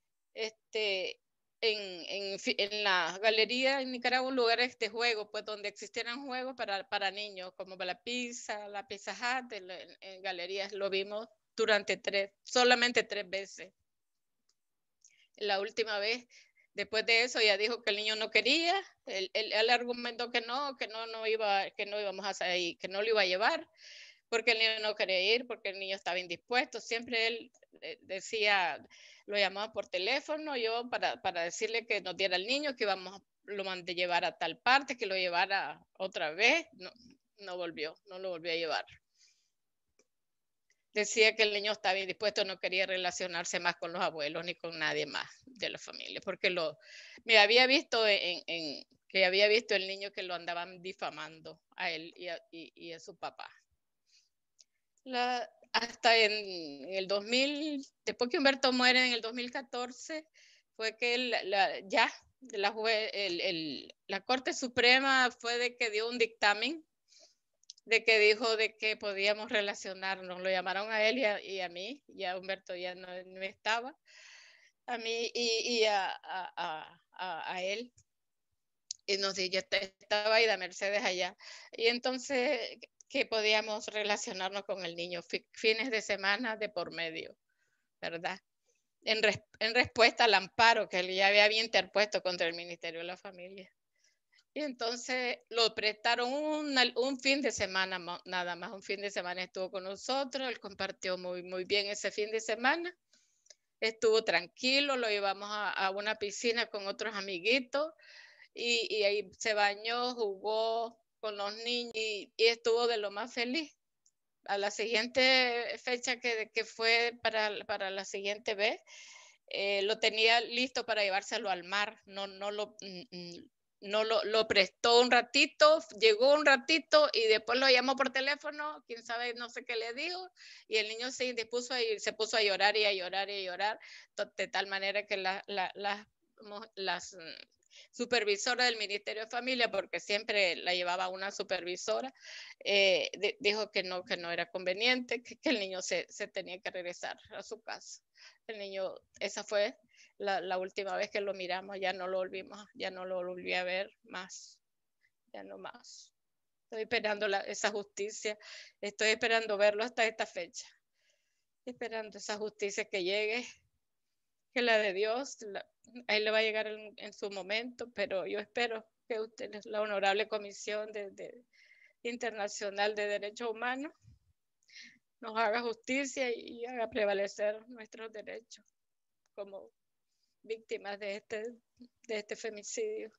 Speaker 11: en la galería en Nicaragua, lugares de juego, pues donde existieran juegos para niños, como la Pizza Hut, en galerías, lo vimos solamente 3 veces. La última vez, después de eso, ya dijo que el niño no quería, él argumentó que no íbamos a ir, que no lo iba a llevar, porque el niño no quería ir, porque el niño estaba indispuesto. Siempre él decía, lo llamaba por teléfono, yo para decirle que nos diera el niño, que lo mandé llevar a tal parte, que lo llevara otra vez. No lo volvió a llevar. Decía que el niño estaba indispuesto, no quería relacionarse más con los abuelos ni con nadie más de la familia, porque me había visto que había visto el niño que lo andaban difamando a él y a su papá. Hasta en el 2000, después que Humberto muere en el 2014, fue que la Corte Suprema fue de que dio un dictamen, de que dijo de que podíamos relacionarnos. Lo llamaron a él y a mí, ya Humberto ya no estaba, a mí y a él. Y nos dijo, estaba Aida Mercedes allá. Y entonces que podíamos relacionarnos con el niño fines de semana de por medio, ¿verdad? En respuesta al amparo que él ya había interpuesto contra el Ministerio de la Familia. Y entonces lo prestaron un fin de semana, nada más un fin de semana estuvo con nosotros, él compartió muy, muy bien ese fin de semana, estuvo tranquilo, lo llevamos a una piscina con otros amiguitos y ahí se bañó, jugó con los niños y estuvo de lo más feliz. A la siguiente fecha que fue para la siguiente vez, lo tenía listo para llevárselo al mar, no lo no lo prestó un ratito, llegó un ratito y después lo llamó por teléfono, quién sabe, no sé qué le dijo, y el niño se indispuso y se puso a llorar y a llorar y a llorar, de tal manera que las supervisora del Ministerio de Familia, porque siempre la llevaba una supervisora, dijo que no era conveniente, que el niño se tenía que regresar a su casa. El niño, esa fue la última vez que lo miramos, ya no lo volví a ver más, ya no más. Estoy esperando esa justicia, estoy esperando verlo hasta esta fecha, esperando esa justicia que llegue, que la de Dios, ahí le va a llegar en su momento, pero yo espero que ustedes, la Honorable Comisión Internacional de Derechos Humanos, nos haga justicia y haga prevalecer nuestros derechos como víctimas de este femicidio.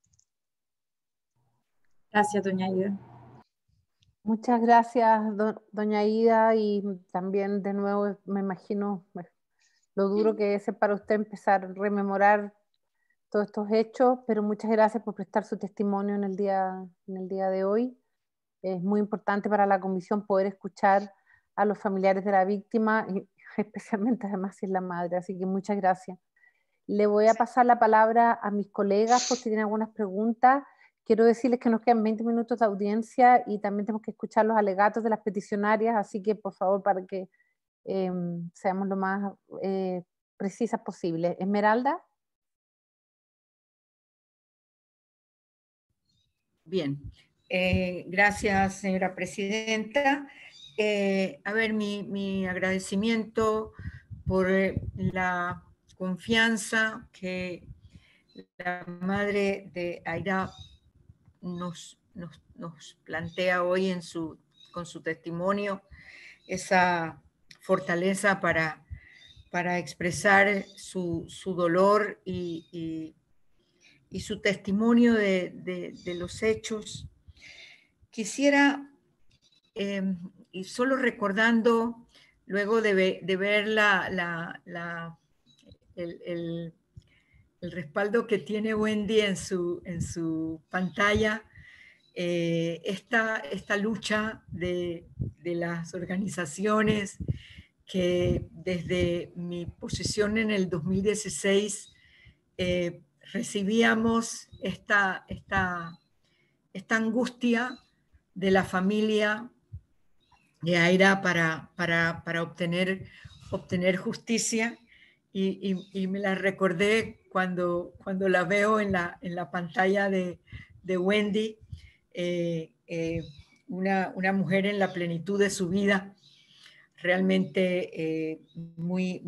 Speaker 7: Gracias, doña Aida.
Speaker 5: Muchas gracias, doña Aida, y también de nuevo me imagino lo duro que es para usted empezar a rememorar todos estos hechos, pero muchas gracias por prestar su testimonio en el día de hoy. Es muy importante para la comisión poder escuchar a los familiares de la víctima, y especialmente además si es la madre, así que muchas gracias. Le voy a pasar la palabra a mis colegas por si tienen algunas preguntas. Quiero decirles que nos quedan 20 minutos de audiencia y también tenemos que escuchar los alegatos de las peticionarias, así que por favor para que seamos lo más precisas posible. Esmeralda.
Speaker 8: Bien, gracias señora presidenta. A ver, mi agradecimiento por la confianza que la madre de Aida nos plantea hoy con su testimonio, esa fortaleza para expresar su dolor y su testimonio de los hechos. Quisiera, y solo recordando, luego de ver el respaldo que tiene Wendy en su pantalla, esta lucha de las organizaciones que desde mi posición en el 2016 recibíamos esta angustia de la familia de Aida para obtener justicia, y me la recordé cuando la veo en la pantalla de Wendy, una mujer en la plenitud de su vida, realmente muy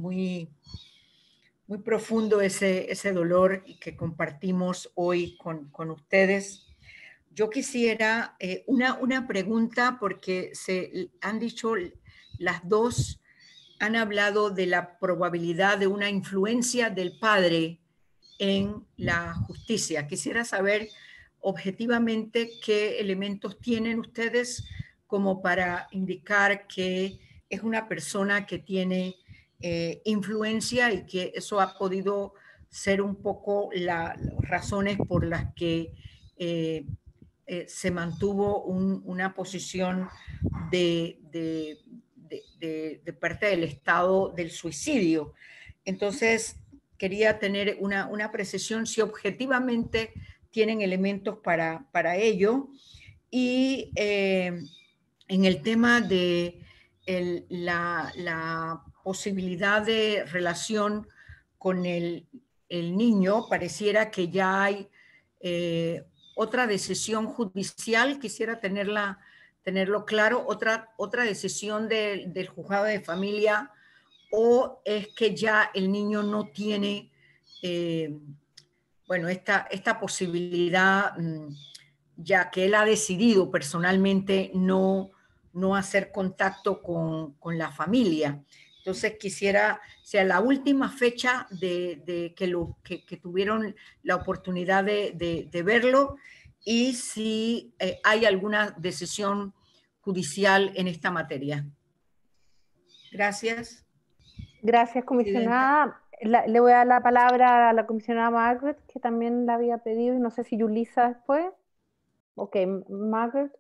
Speaker 8: profundo ese dolor que compartimos hoy con ustedes. Yo quisiera una pregunta, porque se han dicho, las dos han hablado de la probabilidad de una influencia del padre en la justicia. Quisiera saber objetivamente qué elementos tienen ustedes como para indicar que es una persona que tiene influencia, y que eso ha podido ser un poco las razones por las que se mantuvo una posición de parte del Estado del suicidio. Entonces, quería tener una precisión si objetivamente tienen elementos para ello. Y en el tema de la posibilidad de relación con el niño, pareciera que ya hay otra decisión judicial. Quisiera tenerlo claro, otra decisión del juzgado de familia, o es que ya el niño no tiene esta posibilidad, ya que él ha decidido personalmente no hacer contacto con la familia. Entonces quisiera, la última fecha de que tuvieron la oportunidad de verlo, y si hay alguna decisión judicial en esta materia. Gracias.
Speaker 5: Gracias, comisionada. Le voy a dar la palabra a la comisionada Margaret, que también la había pedido, y no sé si Yulisa después. Ok, Margaret.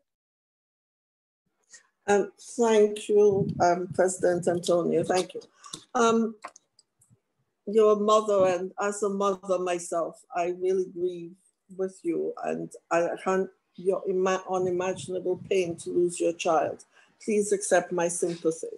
Speaker 9: Thank you, President Antonio. Thank you. You're a mother, and as a mother myself, I really grieve with you, and I can't, your unimaginable pain to lose your child. Please accept my sympathy.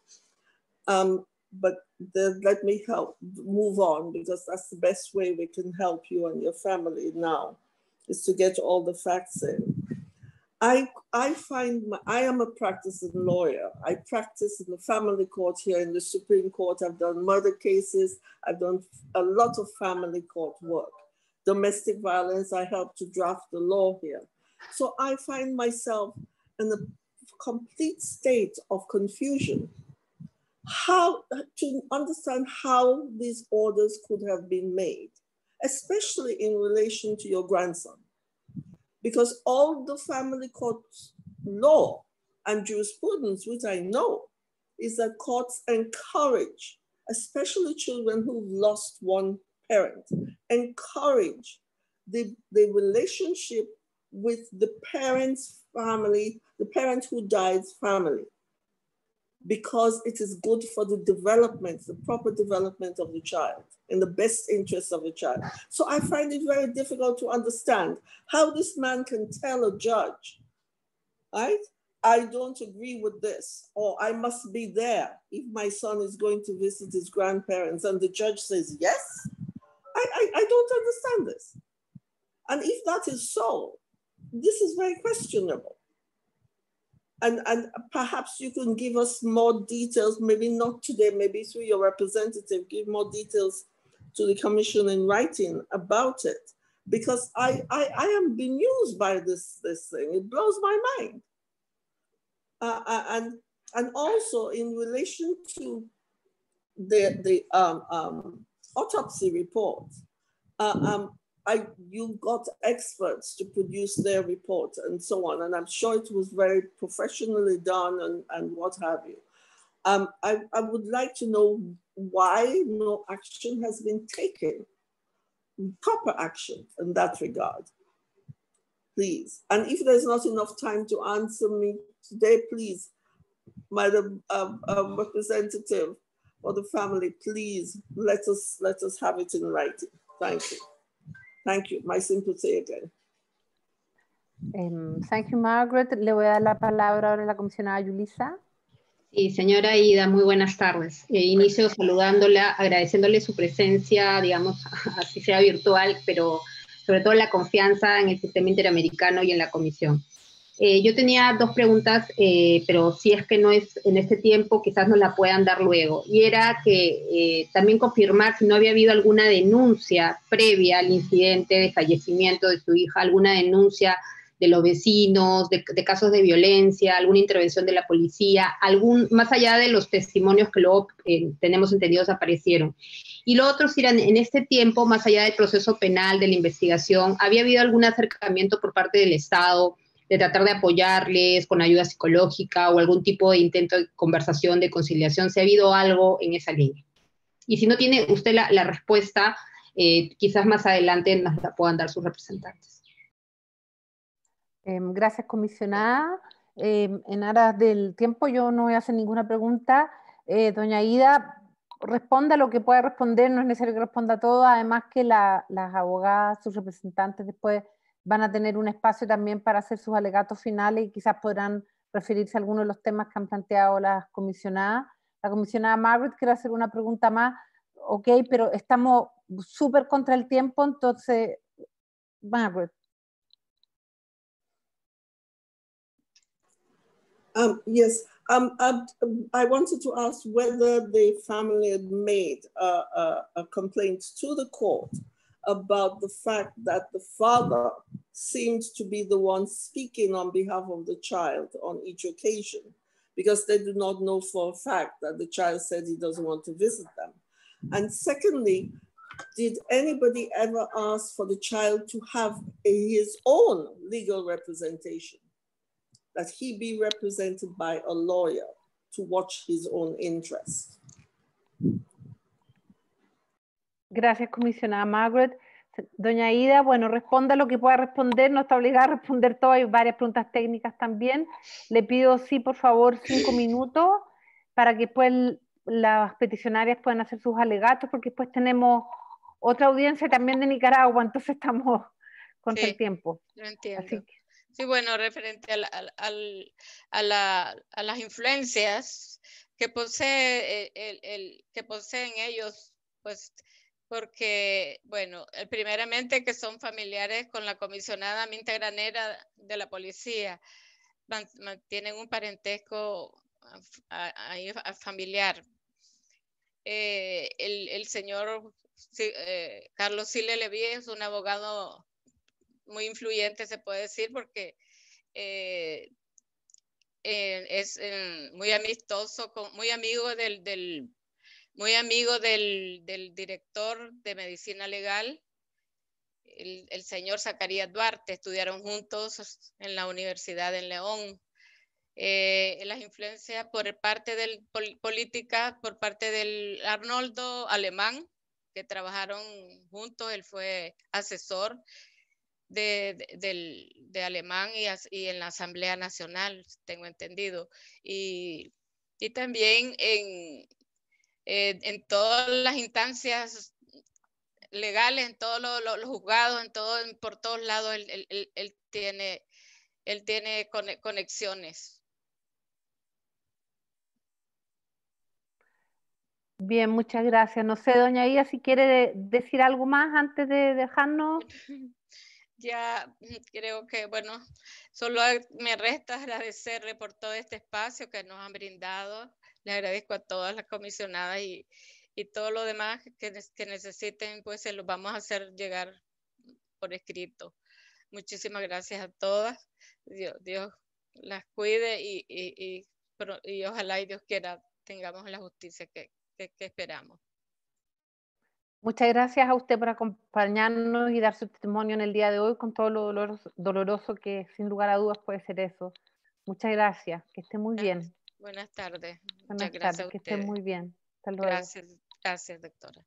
Speaker 9: But let me move on, because that's the best way we can help you and your family now, is to get all the facts in. I find I am a practicing lawyer. I practice in the family court here in the Supreme Court. I've done murder cases. I've done a lot of family court work. Domestic violence, I helped to draft the law here. So I find myself in a complete state of confusion. How to understand how these orders could have been made, especially in relation to your grandson. Because all the family court law and jurisprudence, which I know, is that courts encourage, especially children who've lost one parent, encourage the relationship with the parent's family, the parent who died's family, because it is good for the development, the proper development of the child, in the best interest of the child. So I find it very difficult to understand how this man can tell a judge, right? I don't agree with this, or I must be there if my son is going to visit his grandparents, and the judge says yes. I don't understand this. And if that is so, this is very questionable. And perhaps you can give us more details, maybe not today, maybe through your representative, give more details to the commission in writing about it. Because I am bemused by this thing. It blows my mind. And also in relation to the autopsy report, you got experts to produce their report and so on, and I'm sure it was very professionally done and what have you. I would like to know why no action has been taken, proper action in that regard, please. And if there's not enough time to answer me today, please, Madam Representative for the family, please let us have it in writing. Thank you. Thank you. My sympathy again.
Speaker 5: Thank you, Margaret. Le voy a dar la palabra ahora a la comisionada Yulisa.
Speaker 10: Sí, señora Aida, muy buenas tardes. Inicio saludándola, agradeciéndole su presencia, digamos, así sea virtual, pero sobre todo la confianza en el sistema interamericano y en la comisión. Yo tenía dos preguntas, pero si es que no es en este tiempo, quizás nos la puedan dar luego. Y era que también confirmar si no había habido alguna denuncia previa al incidente de fallecimiento de su hija, alguna denuncia de los vecinos, de casos de violencia, alguna intervención de la policía, más allá de los testimonios que luego tenemos entendidos aparecieron. Y lo otro, si en este tiempo, más allá del proceso penal, de la investigación, ¿había habido algún acercamiento por parte del Estado de tratar de apoyarles con ayuda psicológica o algún tipo de intento de conversación, de conciliación? ¿Si ha habido algo en esa línea? Y si no tiene usted la respuesta, quizás más adelante nos la puedan dar sus representantes.
Speaker 5: Gracias, comisionada. En aras del tiempo yo no voy a hacer ninguna pregunta. Doña Aida, responda lo que pueda responder, no es necesario que responda todo, además que las abogadas, sus representantes después van a tener un espacio también para hacer sus alegatos finales y quizás podrán referirse a algunos de los temas que han planteado las comisionadas. La comisionada Margaret quiere hacer una pregunta más, ok, pero estamos súper contra el tiempo, entonces, Margaret.
Speaker 9: Yes, I wanted to ask whether the family had made a complaint to the court about the fact that the father seemed to be the one speaking on behalf of the child on each occasion, because they do not know for a fact that the child said he doesn't want to visit them. And secondly, did anybody ever ask for the child to have his own legal representation, that he be represented by a lawyer to watch his own interests?
Speaker 5: Gracias, comisionada Margaret. Doña Aida, bueno, responda lo que pueda responder, no está obligada a responder todo, hay varias preguntas técnicas también. Le pido, sí, por favor, 5 minutos para que después las peticionarias puedan hacer sus alegatos, porque después tenemos otra audiencia también de Nicaragua, entonces estamos contra el tiempo.
Speaker 11: Lo entiendo.
Speaker 5: Así que,
Speaker 11: sí, bueno, referente a las influencias que poseen ellos, pues, porque, bueno, primeramente que son familiares con la comisionada Minta Granera de la policía, mantienen un parentesco familiar. El señor Carlos Sile Levy es un abogado muy influyente, se puede decir, porque es muy amistoso, muy amigo del director de medicina legal, el señor Zacarías Duarte. Estudiaron juntos en la Universidad en León. Las influencias por parte del política, por parte del Arnoldo Alemán, que trabajaron juntos. Él fue asesor de Alemán y en la Asamblea Nacional, tengo entendido, y también en todas las instancias legales, en todos los juzgados, por todos lados, él tiene conexiones.
Speaker 5: bien, muchas gracias. No sé, doña Aida, si quiere decir algo más antes de dejarnos.
Speaker 11: Ya creo que, bueno, solo me resta agradecerle por todo este espacio que nos han brindado. Le agradezco a todas las comisionadas y todo lo demás que necesiten, pues se los vamos a hacer llegar por escrito. Muchísimas gracias a todas. Dios las cuide y ojalá y Dios quiera tengamos la justicia que esperamos.
Speaker 5: Muchas gracias a usted por acompañarnos y dar su testimonio en el día de hoy con todo lo doloroso que sin lugar a dudas puede ser eso. Muchas gracias, que esté muy bien.
Speaker 11: Buenas tardes.
Speaker 5: Buenas
Speaker 11: Muchas gracias
Speaker 5: tardes, que esté
Speaker 11: ustedes.
Speaker 5: muy bien. Hasta luego.
Speaker 11: Gracias, doctora.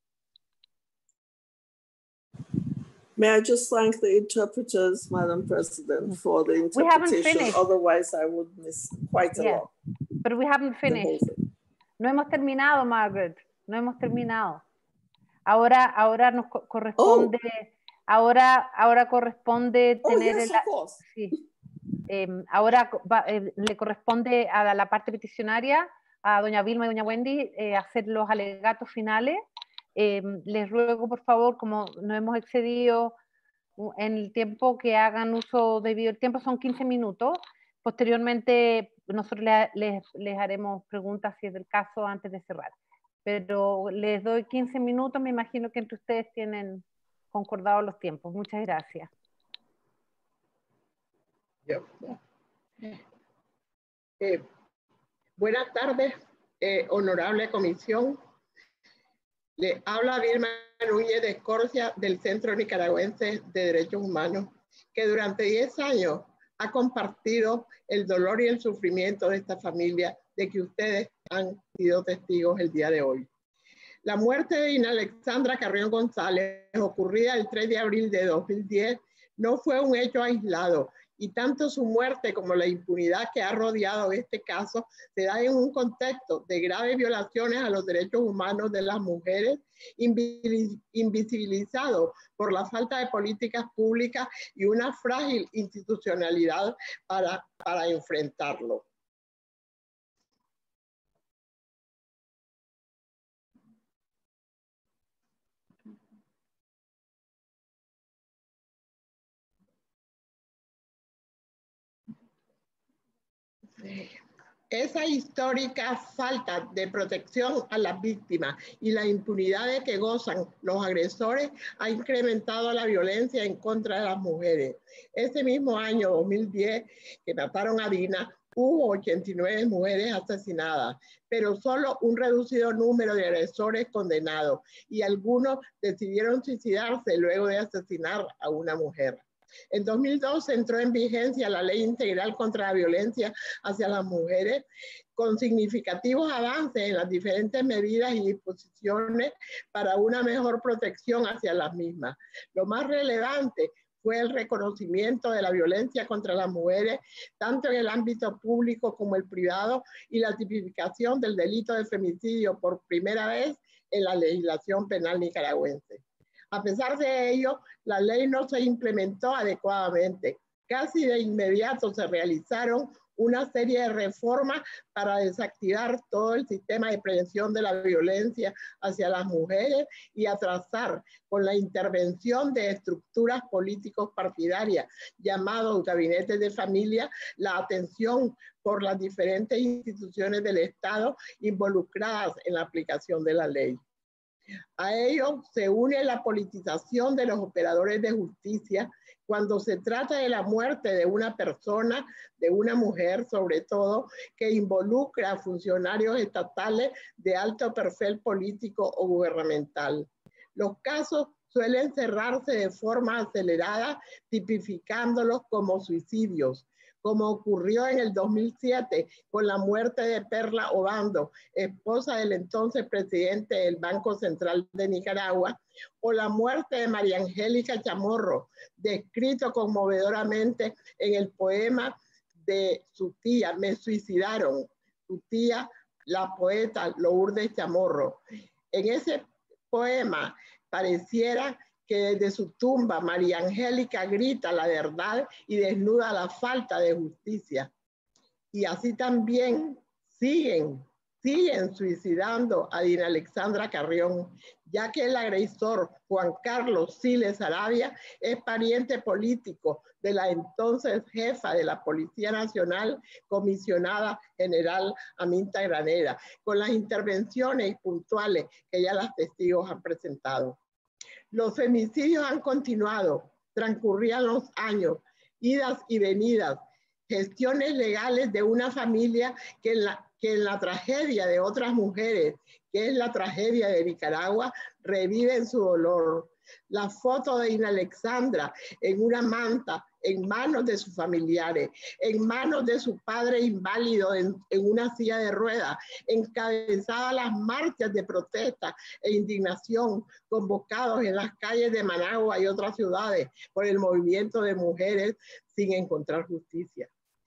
Speaker 9: May I just thank the interpreters, Madam President, for the interpretation.
Speaker 5: We haven't finished.
Speaker 9: Otherwise, I would miss quite a lot.
Speaker 5: But we haven't finished. No hemos terminado, Margaret. No hemos terminado. Ahora nos corresponde, ahora corresponde tener sí. Ahora le corresponde a la parte peticionaria, a doña Vilma y doña Wendy, hacer los alegatos finales. Les ruego, por favor, como nos hemos excedido en el tiempo, que hagan uso debido. El tiempo son 15 minutos. Posteriormente, nosotros les haremos preguntas, si es del caso, antes de cerrar. Pero les doy 15 minutos, me imagino que entre ustedes tienen concordados los tiempos. Muchas gracias.
Speaker 6: Buenas tardes, honorable comisión. Le habla Vilma Núñez de Escorcia, del Centro Nicaragüense de Derechos Humanos, que durante 10 años ha compartido el dolor y el sufrimiento de esta familia, de que ustedes han sido testigos el día de hoy. La muerte de Ina Alexandra Carrión González, ocurrida el 3 de abril de 2010, no fue un hecho aislado, y tanto su muerte como la impunidad que ha rodeado este caso se da en un contexto de graves violaciones a los derechos humanos de las mujeres, invisibilizado por la falta de políticas públicas y una frágil institucionalidad para enfrentarlo. Esa histórica falta de protección a las víctimas y la impunidad de que gozan los agresores ha incrementado la violencia en contra de las mujeres. Ese mismo año, 2010, que mataron a Dina, hubo 89 mujeres asesinadas, pero solo un reducido número de agresores condenados, y algunos decidieron suicidarse luego de asesinar a una mujer. En 2002 entró en vigencia la Ley Integral contra la Violencia hacia las Mujeres, con significativos avances en las diferentes medidas y disposiciones para una mejor protección hacia las mismas. Lo más relevante fue el reconocimiento de la violencia contra las mujeres, tanto en el ámbito público como el privado, y la tipificación del delito de femicidio por primera vez en la legislación penal nicaragüense. A pesar de ello, la ley no se implementó adecuadamente. Casi de inmediato se realizaron una serie de reformas para desactivar todo el sistema de prevención de la violencia hacia las mujeres y atrasar con la intervención de estructuras políticos partidarias llamados gabinetes de familia la atención por las diferentes instituciones del Estado involucradas en la aplicación de la ley. A ello se une la politización de los operadores de justicia cuando se trata de la muerte de una persona, de una mujer sobre todo, que involucra a funcionarios estatales de alto perfil político o gubernamental. Los casos suelen cerrarse de forma acelerada, tipificándolos como suicidios, como ocurrió en el 2007 con la muerte de Perla Obando, esposa del entonces presidente del Banco Central de Nicaragua, o la muerte de María Angélica Chamorro, descrito conmovedoramente en el poema de su tía, Me suicidaron, su tía, la poeta Lourdes Chamorro. En ese poema pareciera que desde su tumba María Angélica grita la verdad y desnuda la falta de justicia. Y así también siguen suicidando a Dina Alexandra Carrión, ya que el agresor Juan Carlos Siles Arabia es pariente político de la entonces jefa de la Policía Nacional, comisionada general Aminta Granera, con las intervenciones puntuales que ya los testigos han presentado. Los femicidios han continuado, transcurrían los años, idas y venidas, gestiones legales de una familia que en la tragedia de otras mujeres, que es la tragedia de Nicaragua, reviven su dolor. La foto de Dina Alexandra en una manta, en manos de sus familiares, en manos de su padre inválido en una silla de ruedas, encabezaba las marchas de protesta e indignación convocados en las calles de Managua y otras ciudades por el movimiento de mujeres sin encontrar justicia.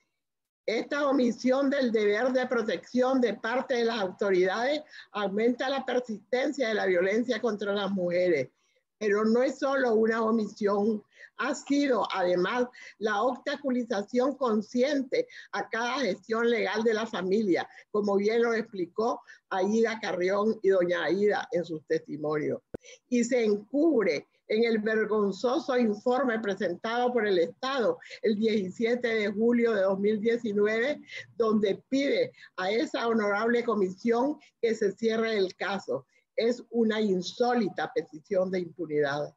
Speaker 6: Esta omisión del deber de protección de parte de las autoridades aumenta la persistencia de la violencia contra las mujeres. Pero no es solo una omisión, ha sido además la obstaculización consciente a cada gestión legal de la familia, como bien lo explicó Aida Carrión y doña Aida en sus testimonios. Y se encubre en el vergonzoso informe presentado por el Estado el 17 de julio de 2019, donde pide a esa honorable comisión que se cierre el caso. Es una insólita petición de impunidad.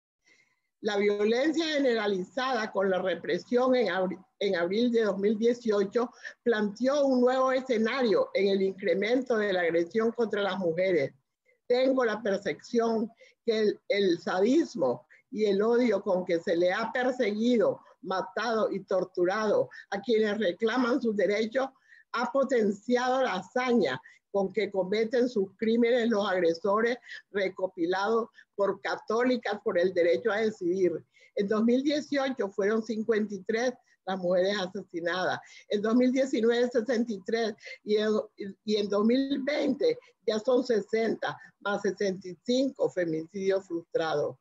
Speaker 6: La violencia generalizada con la represión en abril de 2018 planteó un nuevo escenario en el incremento de la agresión contra las mujeres. Tengo la percepción que el sadismo y el odio con que se le ha perseguido, matado y torturado a quienes reclaman sus derechos ha potenciado la hazaña con que cometen sus crímenes los agresores recopilados por Católicas por el Derecho a Decidir. En 2018 fueron 53 las mujeres asesinadas, en 2019 63 y en 2020 ya son 60, más 65 femicidios frustrados.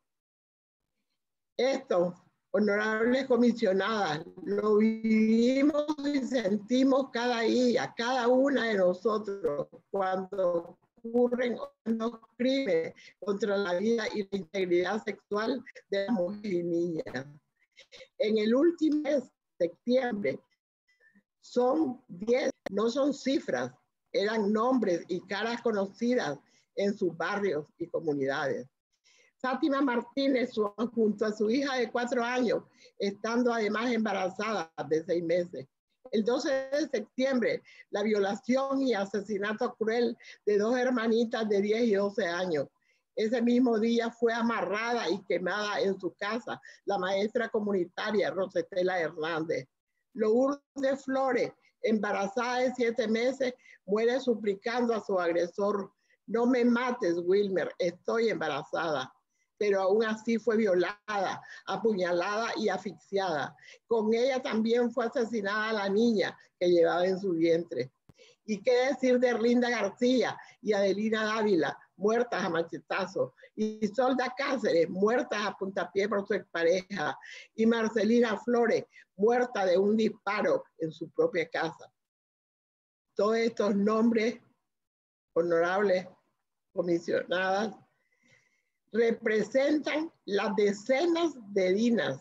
Speaker 6: Esto, honorables comisionadas, lo vivimos y sentimos cada día, cada una de nosotros, cuando ocurren los crímenes contra la vida y la integridad sexual de las mujeres y niñas. En el último mes, septiembre, son 10, no son cifras, eran nombres y caras conocidas en sus barrios y comunidades. Fátima Martínez, junto a su hija de 4 años, estando además embarazada de 6 meses. El 12 de septiembre, la violación y asesinato cruel de 2 hermanitas de 10 y 12 años. Ese mismo día fue amarrada y quemada en su casa la maestra comunitaria Rosetela Hernández. Lourdes Flores, Embarazada de 7 meses, muere suplicando a su agresor: no me mates, Wilmer, estoy embarazada. Pero aún así fue violada, apuñalada y asfixiada. Con ella también fue asesinada la niña que llevaba en su vientre. ¿Y qué decir de Erlinda García y Adelina Dávila, muertas a machetazos? Y Isolda Cáceres, muertas a puntapié por su expareja. Y Marcelina Flores, muerta de un disparo en su propia casa. Todos estos nombres, honorables comisionadas, representan las decenas de Dinas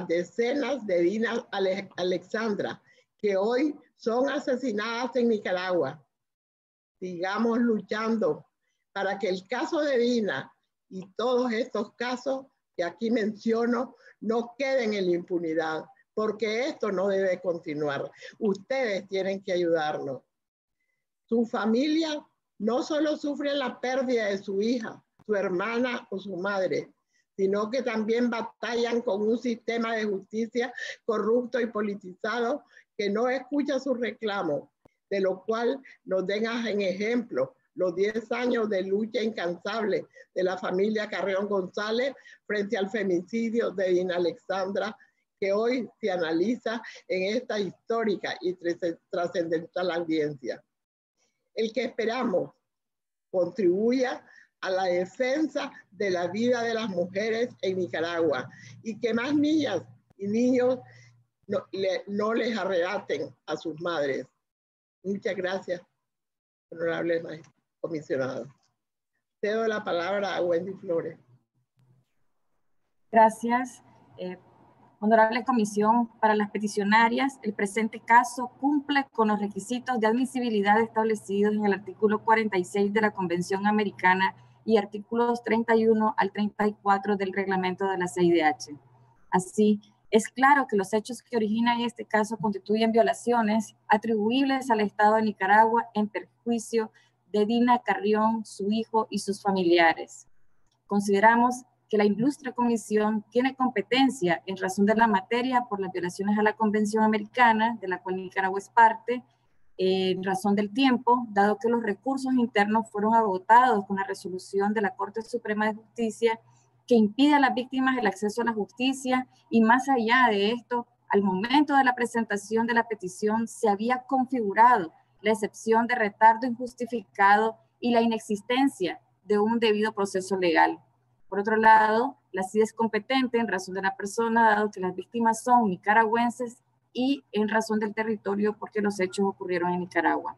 Speaker 6: Alexandra, que hoy son asesinadas en Nicaragua. Sigamos luchando para que el caso de Dina y todos estos casos que aquí menciono no queden en la impunidad, porque esto no debe continuar. Ustedes tienen que ayudarnos. Su familia no solo sufre la pérdida de su hija, su hermana o su madre, sino que también batallan con un sistema de justicia corrupto y politizado que no escucha sus reclamos, de lo cual nos dejan en ejemplo los 10 años de lucha incansable de la familia Carrión González frente al femicidio de Dina Alexandra, que hoy se analiza en esta histórica y trascendental audiencia. El que esperamos contribuya a la defensa de la vida de las mujeres en Nicaragua y que más niñas y niños no les arrebaten a sus madres. Muchas gracias, honorables comisionados. Cedo la palabra a Wendy Flores.
Speaker 7: Gracias. Honorable Comisión, para las peticionarias, el presente caso cumple con los requisitos de admisibilidad establecidos en el artículo 46 de la Convención Americana y artículos 31 al 34 del reglamento de la CIDH. Así, es claro que los hechos que originan este caso constituyen violaciones atribuibles al Estado de Nicaragua en perjuicio de Dina Carrión, su hijo y sus familiares. Consideramos que la ilustre comisión tiene competencia en razón de la materia por las violaciones a la Convención Americana, de la cual Nicaragua es parte, en razón del tiempo, dado que los recursos internos fueron agotados con la resolución de la Corte Suprema de Justicia que impide a las víctimas el acceso a la justicia, y más allá de esto, al momento de la presentación de la petición se había configurado la excepción de retardo injustificado y la inexistencia de un debido proceso legal. Por otro lado, la CID es competente en razón de la persona, dado que las víctimas son nicaragüenses, y en razón del territorio porque los hechos ocurrieron en Nicaragua.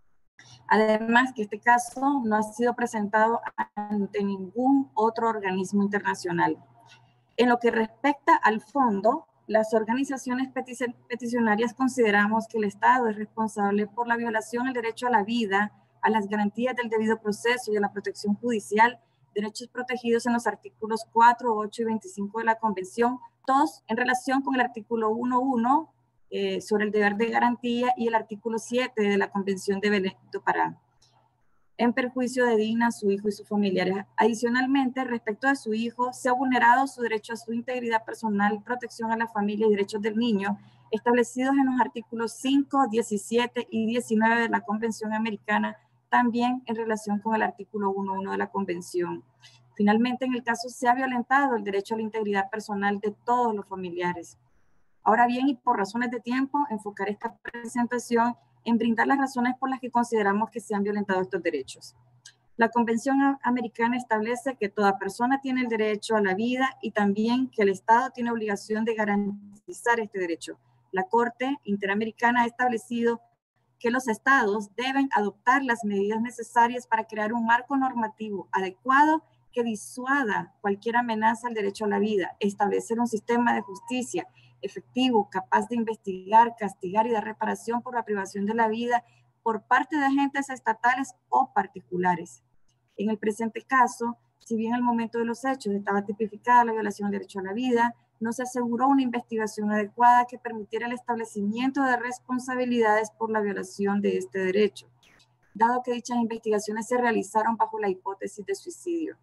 Speaker 7: Además, que este caso no ha sido presentado ante ningún otro organismo internacional. En lo que respecta al fondo, las organizaciones peticionarias consideramos que el Estado es responsable por la violación al derecho a la vida, a las garantías del debido proceso y a la protección judicial, derechos protegidos en los artículos 4, 8 y 25 de la Convención, todos en relación con el artículo 1.1 sobre el deber de garantía y el artículo 7 de la Convención de Belén do Pará, en perjuicio de Dina, su hijo y sus familiares. Adicionalmente, respecto a su hijo, se ha vulnerado su derecho a su integridad personal, protección a la familia y derechos del niño, establecidos en los artículos 5, 17 y 19 de la Convención Americana, también en relación con el artículo 1.1 de la Convención. Finalmente, en el caso se ha violentado el derecho a la integridad personal de todos los familiares. Ahora bien, y por razones de tiempo, enfocaré esta presentación en brindar las razones por las que consideramos que se han violentado estos derechos. La Convención Americana establece que toda persona tiene el derecho a la vida y también que el Estado tiene obligación de garantizar este derecho. La Corte Interamericana ha establecido que los estados deben adoptar las medidas necesarias para crear un marco normativo adecuado que disuada cualquier amenaza al derecho a la vida, establecer un sistema de justicia efectivo, capaz de investigar, castigar y dar reparación por la privación de la vida por parte de agentes estatales o particulares. En el presente caso, si bien al momento de los hechos estaba tipificada la violación del derecho a la vida, no se aseguró una investigación adecuada que permitiera el establecimiento de responsabilidades por la violación de este derecho, dado que dichas investigaciones se realizaron bajo la hipótesis de suicidio.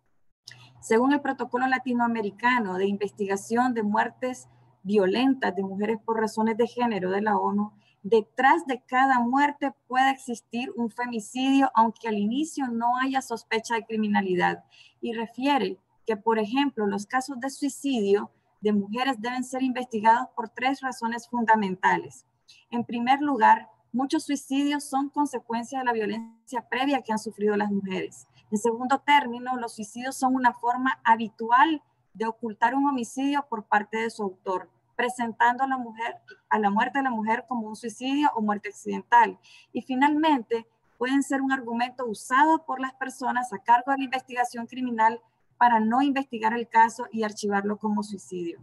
Speaker 7: Según el Protocolo Latinoamericano de Investigación de Muertes Violentas de Mujeres por Razones de Género de la ONU, detrás de cada muerte puede existir un femicidio, aunque al inicio no haya sospecha de criminalidad. Y refiere que, por ejemplo, los casos de suicidio de mujeres deben ser investigados por 3 razones fundamentales. En primer lugar, muchos suicidios son consecuencia de la violencia previa que han sufrido las mujeres. En segundo término, los suicidios son una forma habitual de ocultar un homicidio por parte de su autor, presentando a la muerte de la mujer como un suicidio o muerte accidental. Y finalmente, pueden ser un argumento usado por las personas a cargo de la investigación criminal para no investigar el caso y archivarlo como suicidio.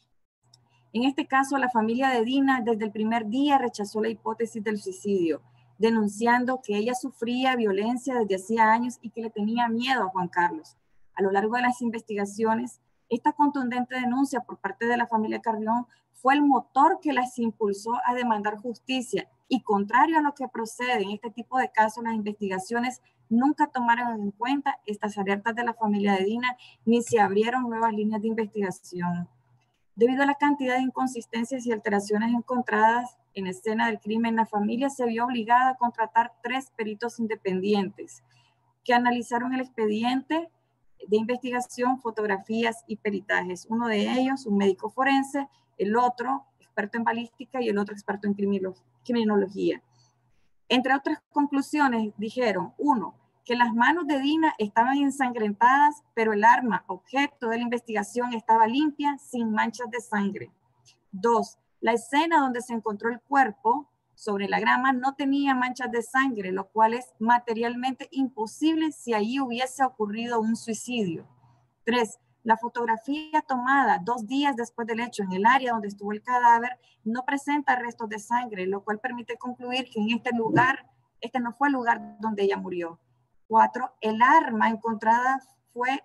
Speaker 7: En este caso, la familia de Dina desde el primer día rechazó la hipótesis del suicidio, denunciando que ella sufría violencia desde hacía años y que le tenía miedo a Juan Carlos. A lo largo de las investigaciones, esta contundente denuncia por parte de la familia Carrión fue el motor que las impulsó a demandar justicia, y contrario a lo que procede en este tipo de casos, las investigaciones nunca tomaron en cuenta estas alertas de la familia de Dina, ni se abrieron nuevas líneas de investigación. Debido a la cantidad de inconsistencias y alteraciones encontradas en escena del crimen, la familia se vio obligada a contratar 3 peritos independientes que analizaron el expediente de investigación, fotografías y peritajes. Uno de ellos, un médico forense, el otro, experto en balística, y el otro, experto en criminología. Entre otras conclusiones, dijeron: 1, que las manos de Dina estaban ensangrentadas, pero el arma, objeto de la investigación, estaba limpia, sin manchas de sangre. 2, la escena donde se encontró el cuerpo sobre la grama no tenía manchas de sangre, lo cual es materialmente imposible si allí hubiese ocurrido un suicidio. 3, la fotografía tomada 2 días después del hecho en el área donde estuvo el cadáver no presenta restos de sangre, lo cual permite concluir que en este lugar, este no fue el lugar donde ella murió. 4, el arma fue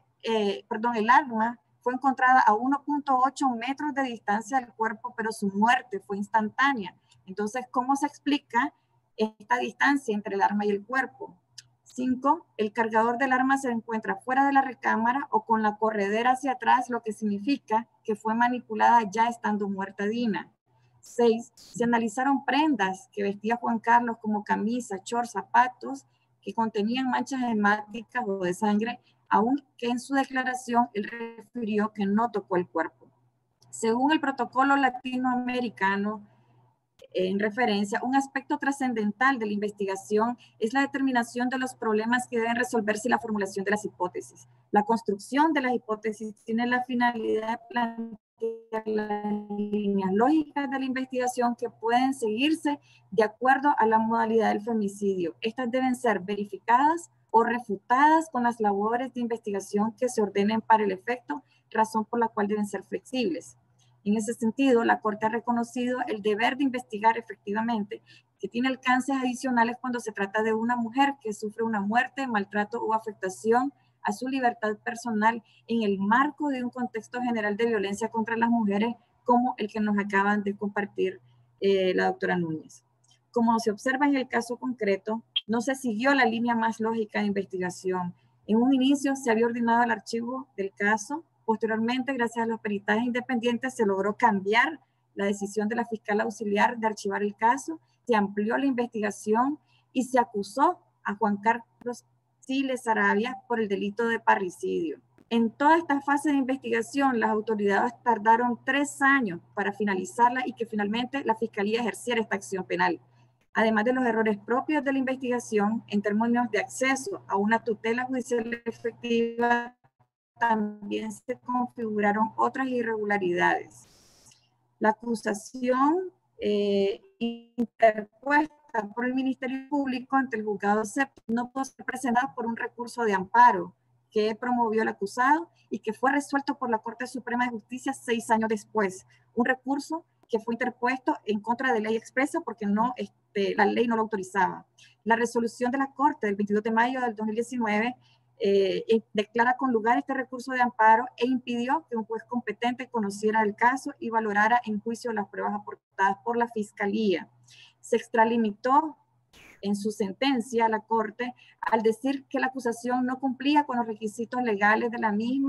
Speaker 7: encontrada a 1.8 metros de distancia del cuerpo, pero su muerte fue instantánea. Entonces, ¿cómo se explica esta distancia entre el arma y el cuerpo? 5, el cargador del arma se encuentra fuera de la recámara o con la corredera hacia atrás, lo que significa que fue manipulada ya estando muerta Dina. 6, se analizaron prendas que vestía Juan Carlos como camisa, shorts, zapatos, que contenían manchas hemáticas o de sangre, aunque en su declaración él refirió que no tocó el cuerpo. Según el protocolo latinoamericano, en referencia, un aspecto trascendental de la investigación es la determinación de los problemas que deben resolverse y la formulación de las hipótesis. La construcción de las hipótesis tiene la finalidad de plantear las líneas lógicas de la investigación que pueden seguirse de acuerdo a la modalidad del femicidio. Estas deben ser verificadas o refutadas con las labores de investigación que se ordenen para el efecto, razón por la cual deben ser flexibles. En ese sentido, la Corte ha reconocido el deber de investigar efectivamente, que tiene alcances adicionales cuando se trata de una mujer que sufre una muerte, maltrato o afectación a su libertad personal en el marco de un contexto general de violencia contra las mujeres, como el que nos acaban de compartir la doctora Núñez. Como se observa en el caso concreto, no se siguió la línea más lógica de investigación. En un inicio se había ordenado el archivo del caso. Posteriormente, gracias a los peritajes independientes, se logró cambiar la decisión de la fiscal auxiliar de archivar el caso, se amplió la investigación y se acusó a Juan Carlos Siles Sarabia por el delito de parricidio. En toda esta fase de investigación, las autoridades tardaron 3 años para finalizarla y que finalmente la fiscalía ejerciera esta acción penal. Además de los errores propios de la investigación, en términos de acceso a una tutela judicial efectiva, también se configuraron otras irregularidades. La acusación interpuesta por el Ministerio Público ante el juzgado séptimo no pudo ser presentada por un recurso de amparo que promovió el acusado y que fue resuelto por la Corte Suprema de Justicia 6 años después. Un recurso que fue interpuesto en contra de ley expresa porque no, la ley no lo autorizaba. La resolución de la Corte del 22 de mayo del 2019 declara con lugar este recurso de amparo e impidió que un juez competente conociera el caso y valorara en juicio las pruebas aportadas por la Fiscalía. Se extralimitó en su sentencia a la Corte al decir que la acusación no cumplía con los requisitos legales de la misma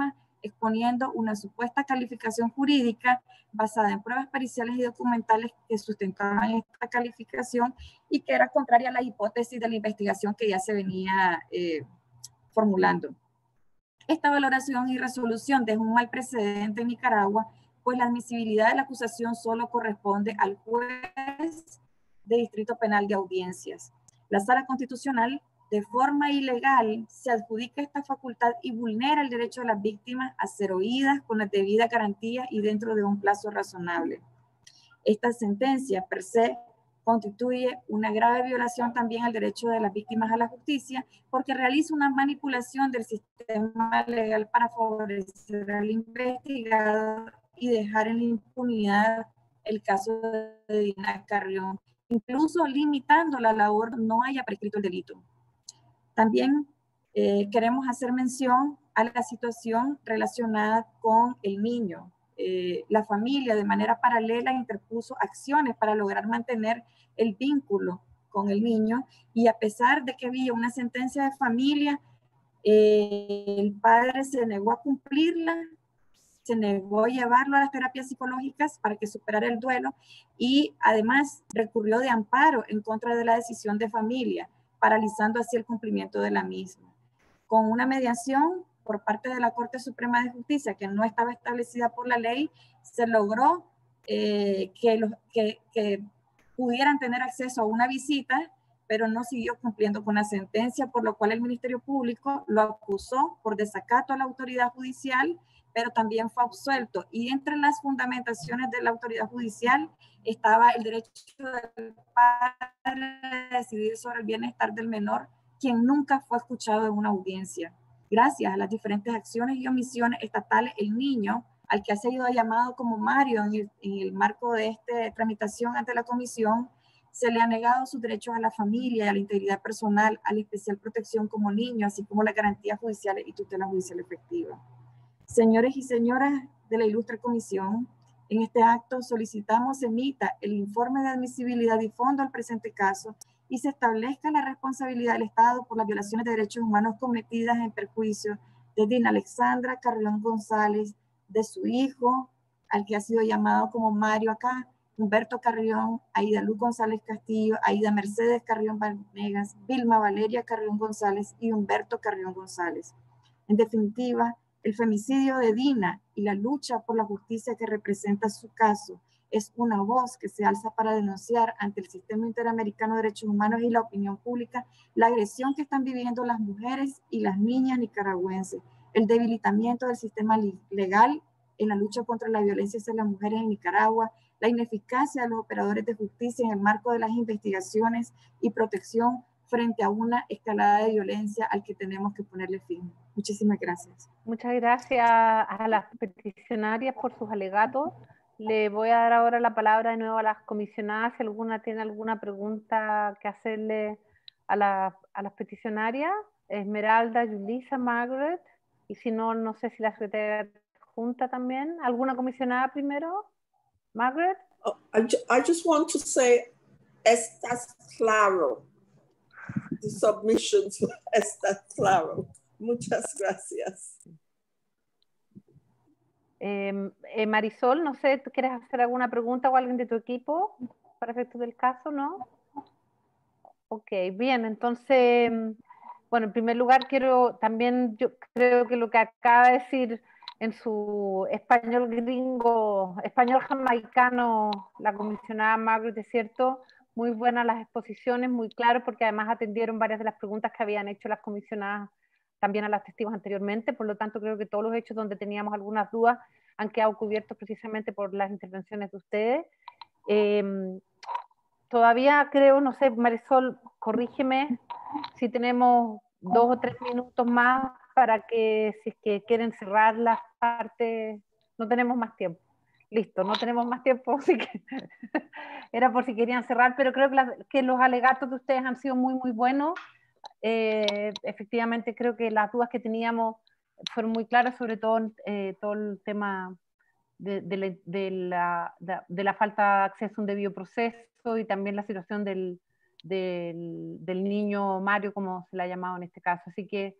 Speaker 7: exponiendo una supuesta calificación jurídica basada en pruebas periciales y documentales que sustentaban esta calificación y que era contraria a la hipótesis de la investigación que ya se venía formulando. Esta valoración y resolución deja un mal precedente en Nicaragua, pues la admisibilidad de la acusación solo corresponde al juez de Distrito Penal de Audiencias. La Sala Constitucional, de forma ilegal, se adjudica esta facultad y vulnera el derecho de las víctimas a ser oídas con la debida garantía y dentro de un plazo razonable. Esta sentencia, per se, constituye una grave violación también al derecho de las víctimas a la justicia, porque realiza una manipulación del sistema legal para favorecer al investigado y dejar en la impunidad el caso de Dina Carrión, incluso limitando la labor no haya prescrito el delito. También queremos hacer mención a la situación relacionada con el niño. La familia de manera paralela interpuso acciones para lograr mantener el vínculo con el niño, y a pesar de que había una sentencia de familia, el padre se negó a cumplirla, se negó a llevarlo a las terapias psicológicas para que superara el duelo, y además recurrió de amparo en contra de la decisión de familia, paralizando así el cumplimiento de la misma. Con una mediación por parte de la Corte Suprema de Justicia, que no estaba establecida por la ley, se logró que pudieran tener acceso a una visita, pero no siguió cumpliendo con la sentencia, por lo cual el Ministerio Público lo acusó por desacato a la autoridad judicial, pero también fue absuelto. Y entre las fundamentaciones de la autoridad judicial estaba el derecho del padre a decidir sobre el bienestar del menor, quien nunca fue escuchado en una audiencia. Gracias a las diferentes acciones y omisiones estatales, el niño, al que ha sido llamado como Mario en el marco de esta tramitación ante la comisión, se le ha negado sus derechos a la familia, a la integridad personal, a la especial protección como niño, así como las garantías judiciales y tutela judicial efectiva. Señores y señoras de la ilustre comisión, en este acto solicitamos se emita el informe de admisibilidad y fondo al presente caso y se establezca la responsabilidad del Estado por las violaciones de derechos humanos cometidas en perjuicio de Dina Alexandra Carrión González, de su hijo, al que ha sido llamado como Mario acá, Humberto Carrión, Aida Luz González Castillo, Aida Mercedes Carrión Vanegas, Vilma Valeria Carrión González y Humberto Carrión González. En definitiva, el femicidio de Dina y la lucha por la justicia que representa su caso es una voz que se alza para denunciar ante el Sistema Interamericano de Derechos Humanos y la opinión pública la agresión que están viviendo las mujeres y las niñas nicaragüenses, el debilitamiento del sistema legal en la lucha contra la violencia hacia las mujeres en Nicaragua, la ineficacia de los operadores de justicia en el marco de las investigaciones y protección frente a una escalada de violencia al que tenemos que ponerle fin. Muchísimas gracias.
Speaker 5: Muchas gracias a las peticionarias por sus alegatos. Le voy a dar ahora la palabra de nuevo a las comisionadas, si alguna tiene alguna pregunta que hacerle a las peticionarias. Esmeralda, Yulisa, Margaret, y si no, no sé si la secretaria junta también. ¿Alguna comisionada primero? Margaret?
Speaker 9: Oh, I just want to say, estás claro. The submissions, estás claro. Muchas gracias.
Speaker 5: Marisol, no sé, ¿tú quieres hacer alguna pregunta o alguien de tu equipo para efectos del caso? ¿No? Ok, bien, entonces, bueno, en primer lugar yo creo que lo que acaba de decir en su español gringo, español jamaicano, la comisionada Margaret, es cierto, muy buenas las exposiciones, muy claro, porque además atendieron varias de las preguntas que habían hecho las comisionadas también a las testigos anteriormente, por lo tanto creo que todos los hechos donde teníamos algunas dudas han quedado cubiertos precisamente por las intervenciones de ustedes. Todavía creo, no sé, Marisol, corrígeme, si tenemos 2 o 3 minutos más para que, si es que quieren cerrar las partes, no tenemos más tiempo. Listo, no tenemos más tiempo, así que era por si querían cerrar, pero creo que los alegatos de ustedes han sido muy, muy buenos. Efectivamente creo que las dudas que teníamos fueron muy claras, sobre todo todo el tema de la falta de acceso a un debido proceso y también la situación del niño Mario, como se le ha llamado en este caso. Así que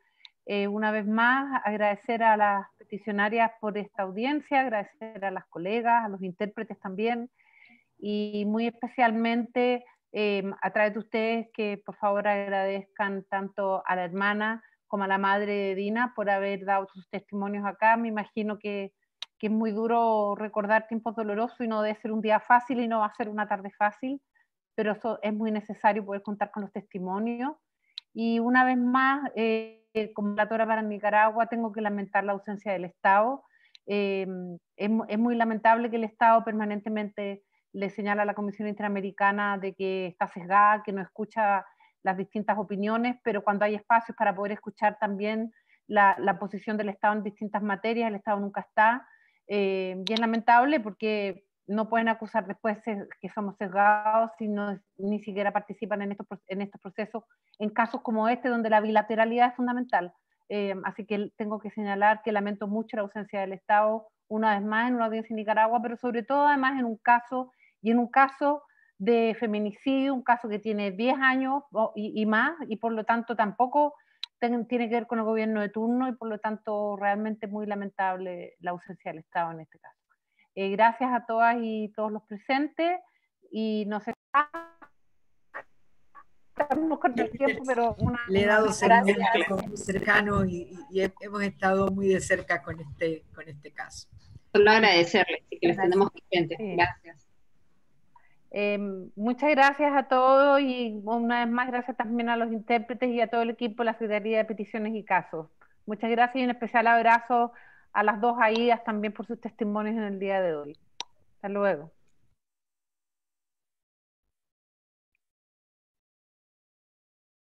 Speaker 5: Una vez más, agradecer a las peticionarias por esta audiencia, agradecer a las colegas, a los intérpretes también, y muy especialmente a través de ustedes que por favor agradezcan tanto a la hermana como a la madre de Dina por haber dado sus testimonios acá. Me imagino que es muy duro recordar tiempos dolorosos y no debe ser un día fácil y no va a ser una tarde fácil, pero eso es muy necesario poder contar con los testimonios. Y una vez más, como relatora para Nicaragua, tengo que lamentar la ausencia del Estado. Es muy lamentable que el Estado permanentemente le señala a la Comisión Interamericana de que está sesgada, que no escucha las distintas opiniones, pero cuando hay espacios para poder escuchar también la posición del Estado en distintas materias, el Estado nunca está. Y es lamentable porque no pueden acusar después que somos sesgados si ni siquiera participan en estos procesos, en casos como este, donde la bilateralidad es fundamental. Así que tengo que señalar que lamento mucho la ausencia del Estado, una vez más en una audiencia en Nicaragua, pero sobre todo además en un caso de feminicidio, un caso que tiene 10 años y más, y por lo tanto tampoco tiene que ver con el gobierno de turno, y por lo tanto realmente muy lamentable la ausencia del Estado en este caso. Gracias a todas y todos los presentes, y no sé, estamos con el tiempo, pero
Speaker 8: le he dado seguimiento cercano y hemos estado muy de cerca con este caso.
Speaker 10: Solo agradecerles, y que les tenemos presentes. Sí. Gracias.
Speaker 5: Muchas gracias a todos, y una vez más gracias también a los intérpretes y a todo el equipo de la Secretaría de Peticiones y Casos. Muchas gracias, y un especial abrazo a las dos Aidas también por sus testimonios en el día de hoy. Hasta luego.